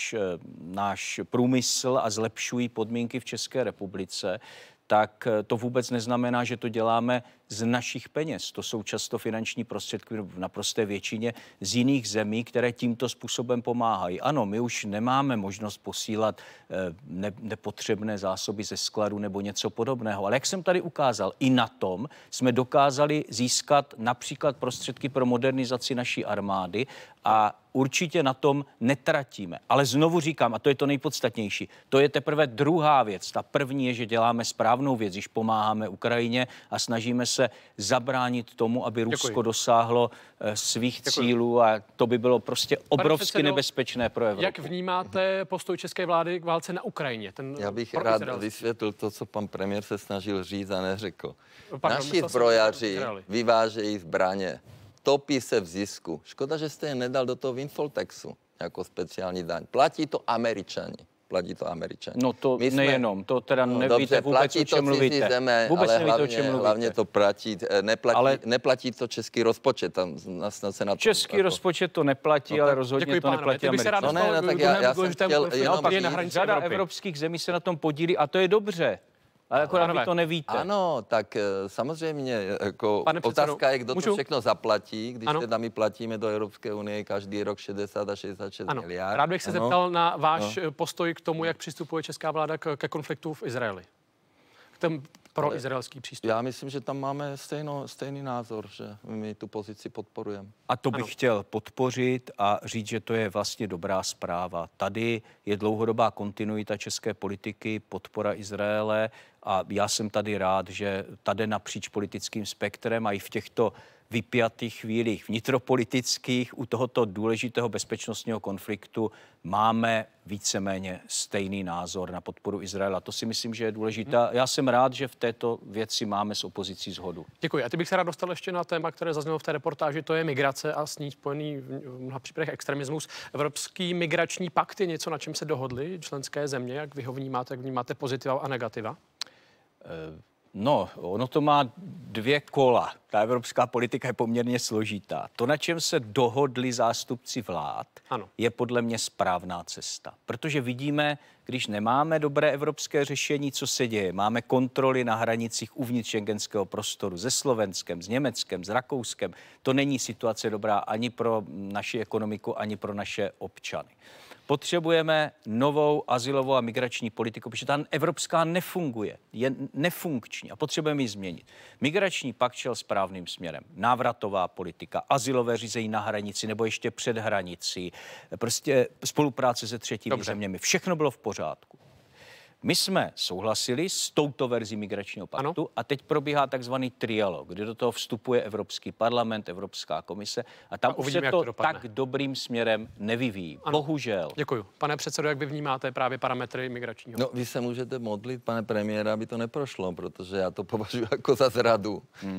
náš průmysl a zlepšují podmínky v České republice, tak to vůbec neznamená, že to děláme z našich peněz. To jsou často finanční prostředky v naprosté většině z jiných zemí, které tímto způsobem pomáhají. Ano, my už nemáme možnost posílat nepotřebné zásoby ze skladu nebo něco podobného, ale jak jsem tady ukázal, i na tom jsme dokázali získat například prostředky pro modernizaci naší armády a určitě na tom netratíme. Ale znovu říkám, a to je to nejpodstatnější, to je teprve druhá věc. Ta první je, že děláme správnou věc, když pomáháme Ukrajině a snažíme se zabránit tomu, aby Rusko dosáhlo svých cílů a to by bylo prostě obrovsky nebezpečné pro Evropu. Jak vnímáte postoj české vlády k válce na Ukrajině? Já bych rád vysvětlil to, co pan premiér se snažil říct a neřekl. Naši zbrojaři vyvážejí zbraně. Topí se v zisku. Škoda, že jste je nedal do toho windfall taxu jako speciální daň. Platí to Američani. No to nejenom, to teda nevíte vůbec, o čem mluvíte. Zeme, vůbec ale nevíte, o čem mluvíte. Hlavně to neplatí to český rozpočet. Tam snad se na to, český rozpočet to neplatí, ale rozhodně to neplatí Američané. Já jsem chtěl řada evropských zemí se na tom podílí a to je dobře. Ale akorát vy to nevíte. Ano, tak samozřejmě jako otázka je, kdo to všechno zaplatí, když teda my platíme do Evropské unie každý rok 60 a 66 miliard. Rád bych se zeptal na váš postoj k tomu, jak přistupuje česká vláda ke konfliktu v Izraeli. K tomu proizraelský přístup. Já myslím, že tam máme stejný názor, že my tu pozici podporujeme. A to bych chtěl podpořit a říct, že to je vlastně dobrá zpráva. Tady je dlouhodobá kontinuita české politiky, podpora Izraele a já jsem tady rád, že tady napříč politickým spektrem a i v těchto vypjatých chvílích vnitropolitických u tohoto důležitého bezpečnostního konfliktu máme víceméně stejný názor na podporu Izraela. To si myslím, že je důležité. Já jsem rád, že v této věci máme s opozicí shodu. Děkuji. A ty bych se rád dostal ještě na téma, které zaznělo v té reportáži, to je migrace a s ní spojený v mnoha případech extremismus. Evropský migrační pakt je něco, na čem se dohodly členské země. Jak vy ho vnímáte, jak vnímáte pozitiva a negativa? No, ono to má dvě kola. Ta evropská politika je poměrně složitá. To, na čem se dohodli zástupci vlád, je podle mě správná cesta. Protože vidíme, když nemáme dobré evropské řešení, co se děje. Máme kontroly na hranicích uvnitř schengenského prostoru se Slovenskem, s Německem, s Rakouskem. To není situace dobrá ani pro naši ekonomiku, ani pro naše občany. Potřebujeme novou azylovou a migrační politiku, protože ta evropská nefunguje, je nefunkční a potřebujeme ji změnit. Migrační pakt šel správným směrem. Návratová politika, azylové řízení na hranici nebo ještě před hranicí, prostě spolupráce se třetími zeměmi. Všechno bylo v pořádku. My jsme souhlasili s touto verzí migračního paktu a teď probíhá takzvaný trialog, kdy do toho vstupuje Evropský parlament, Evropská komise a tam už se to tak dobrým směrem nevyvíjí. Bohužel. Děkuji. Pane předsedo, jak vy vnímáte právě parametry migračního? No, vy se můžete modlit, pane premiére, aby to neprošlo, protože já to považuji jako za zradu.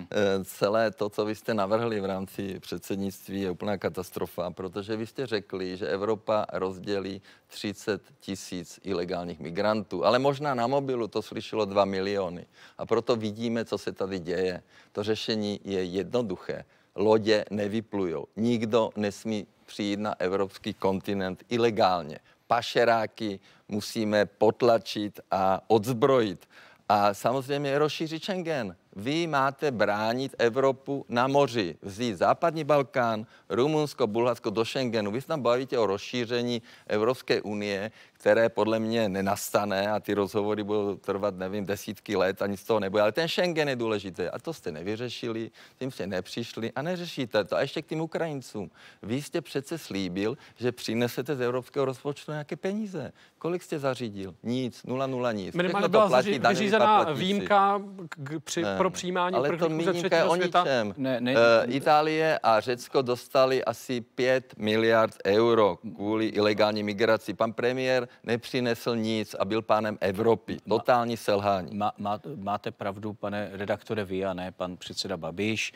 Celé to, co vy jste navrhli v rámci předsednictví, je úplná katastrofa, protože vy jste řekli, že Evropa rozdělí 30 000 ilegálních migrantů, ale možná na mobilu to slyšelo 2 miliony. A proto vidíme, co se tady děje. To řešení je jednoduché. Lodě nevyplujou. Nikdo nesmí přijít na evropský kontinent ilegálně. Pašeráky musíme potlačit a odzbrojit. A samozřejmě rozšířit Schengen. Vy máte bránit Evropu na moři, vzít západní Balkán, Rumunsko, Bulharsko do Schengenu. Vy se tam bavíte o rozšíření Evropské unie, které podle mě nenastane a ty rozhovory budou trvat, nevím, desítky let a nic z toho nebude. Ale ten Schengen je důležité a to jste nevyřešili, tím jste nepřišli a neřešíte to. A ještě k tým Ukrajincům. Vy jste přece slíbil, že přinesete z evropského rozpočtu nějaké peníze. Kolik jste zařídil? Nic, 0, nic. Minimálně byla vyřízená výjimka pro přijímání ale to uprchlíků ze mínimka je třetího o světa? ničem. Itálie a Řecko dostali asi 5 miliard euro kvůli ilegální migraci. Pan premiér nepřinesl nic a byl pánem Evropy. Totální selhání. Máte pravdu, pane redaktore, vy a ne pan předseda Babiš.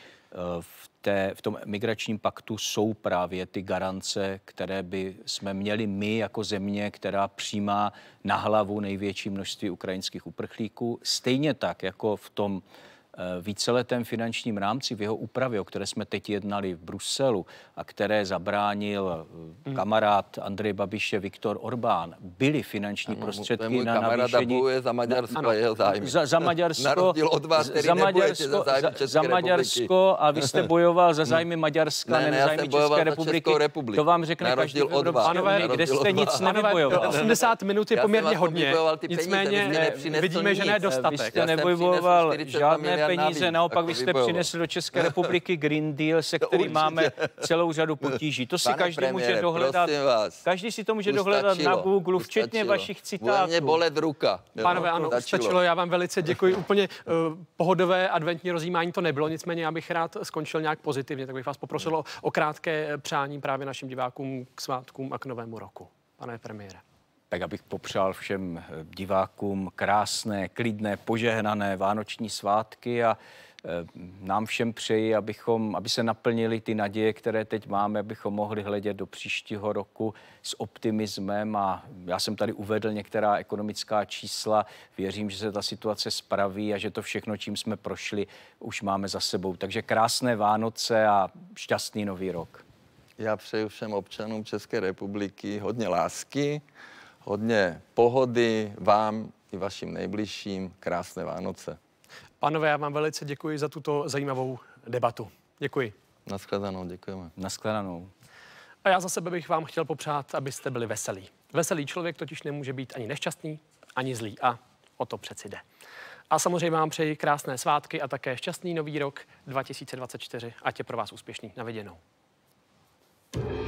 V tom migračním paktu jsou právě ty garance, které by jsme měli my jako země, která přijímá na hlavu největší množství ukrajinských uprchlíků. Stejně tak, jako v tom víceletém finančním rámci, v jeho úpravě, o které jsme teď jednali v Bruselu a které zabránil kamarád Andreje Babiše Viktor Orbán, byly finanční prostředky na navýšení. Za Maďarsko a jeho zájmy. Za Maďarsko, na rozdíl od vás, který nebojete za zájmy České Maďarsko a vy jste bojoval za zájmy Maďarska, ne za zájmy České republiky. To vám řekne každý Pánové, kde jste nic nevybojoval. 80 minut je poměrně hodně, nicméně vidíme, že ne dostatek. Vy jste nevybojoval žádné peníze, naopak vy jste přinesli do České republiky Green Deal, se kterým máme celou řadu potíží. To si každý může dohledat. Každý si to může dohledat na Google, včetně vašich citátů. Bude mě bolet ruka. Pánové, ano, stačilo. Já vám velice děkuji. Úplně pohodové adventní rozjímání to nebylo, nicméně já bych rád skončil nějak pozitivně, tak bych vás poprosil o krátké přání právě našim divákům k svátkům a k novému roku. Pane premiére. Tak abych popřál všem divákům krásné, klidné, požehnané vánoční svátky a nám všem přeji, aby se naplnily ty naděje, které teď máme, abychom mohli hledět do příštího roku s optimismem a já jsem tady uvedl některá ekonomická čísla. Věřím, že se ta situace spraví a že to všechno, čím jsme prošli, už máme za sebou. Takže krásné Vánoce a šťastný nový rok. Já přeju všem občanům České republiky hodně lásky, hodně pohody, vám i vašim nejbližším. Krásné Vánoce. Pánové, já vám velice děkuji za tuto zajímavou debatu. Děkuji. Nashledanou, děkujeme. Nashledanou. A já za sebe bych vám chtěl popřát, abyste byli veselí. Veselý člověk totiž nemůže být ani nešťastný, ani zlý. A o to přeci jde. A samozřejmě vám přeji krásné svátky a také šťastný nový rok 2024. Ať je pro vás úspěšný. Na viděnou.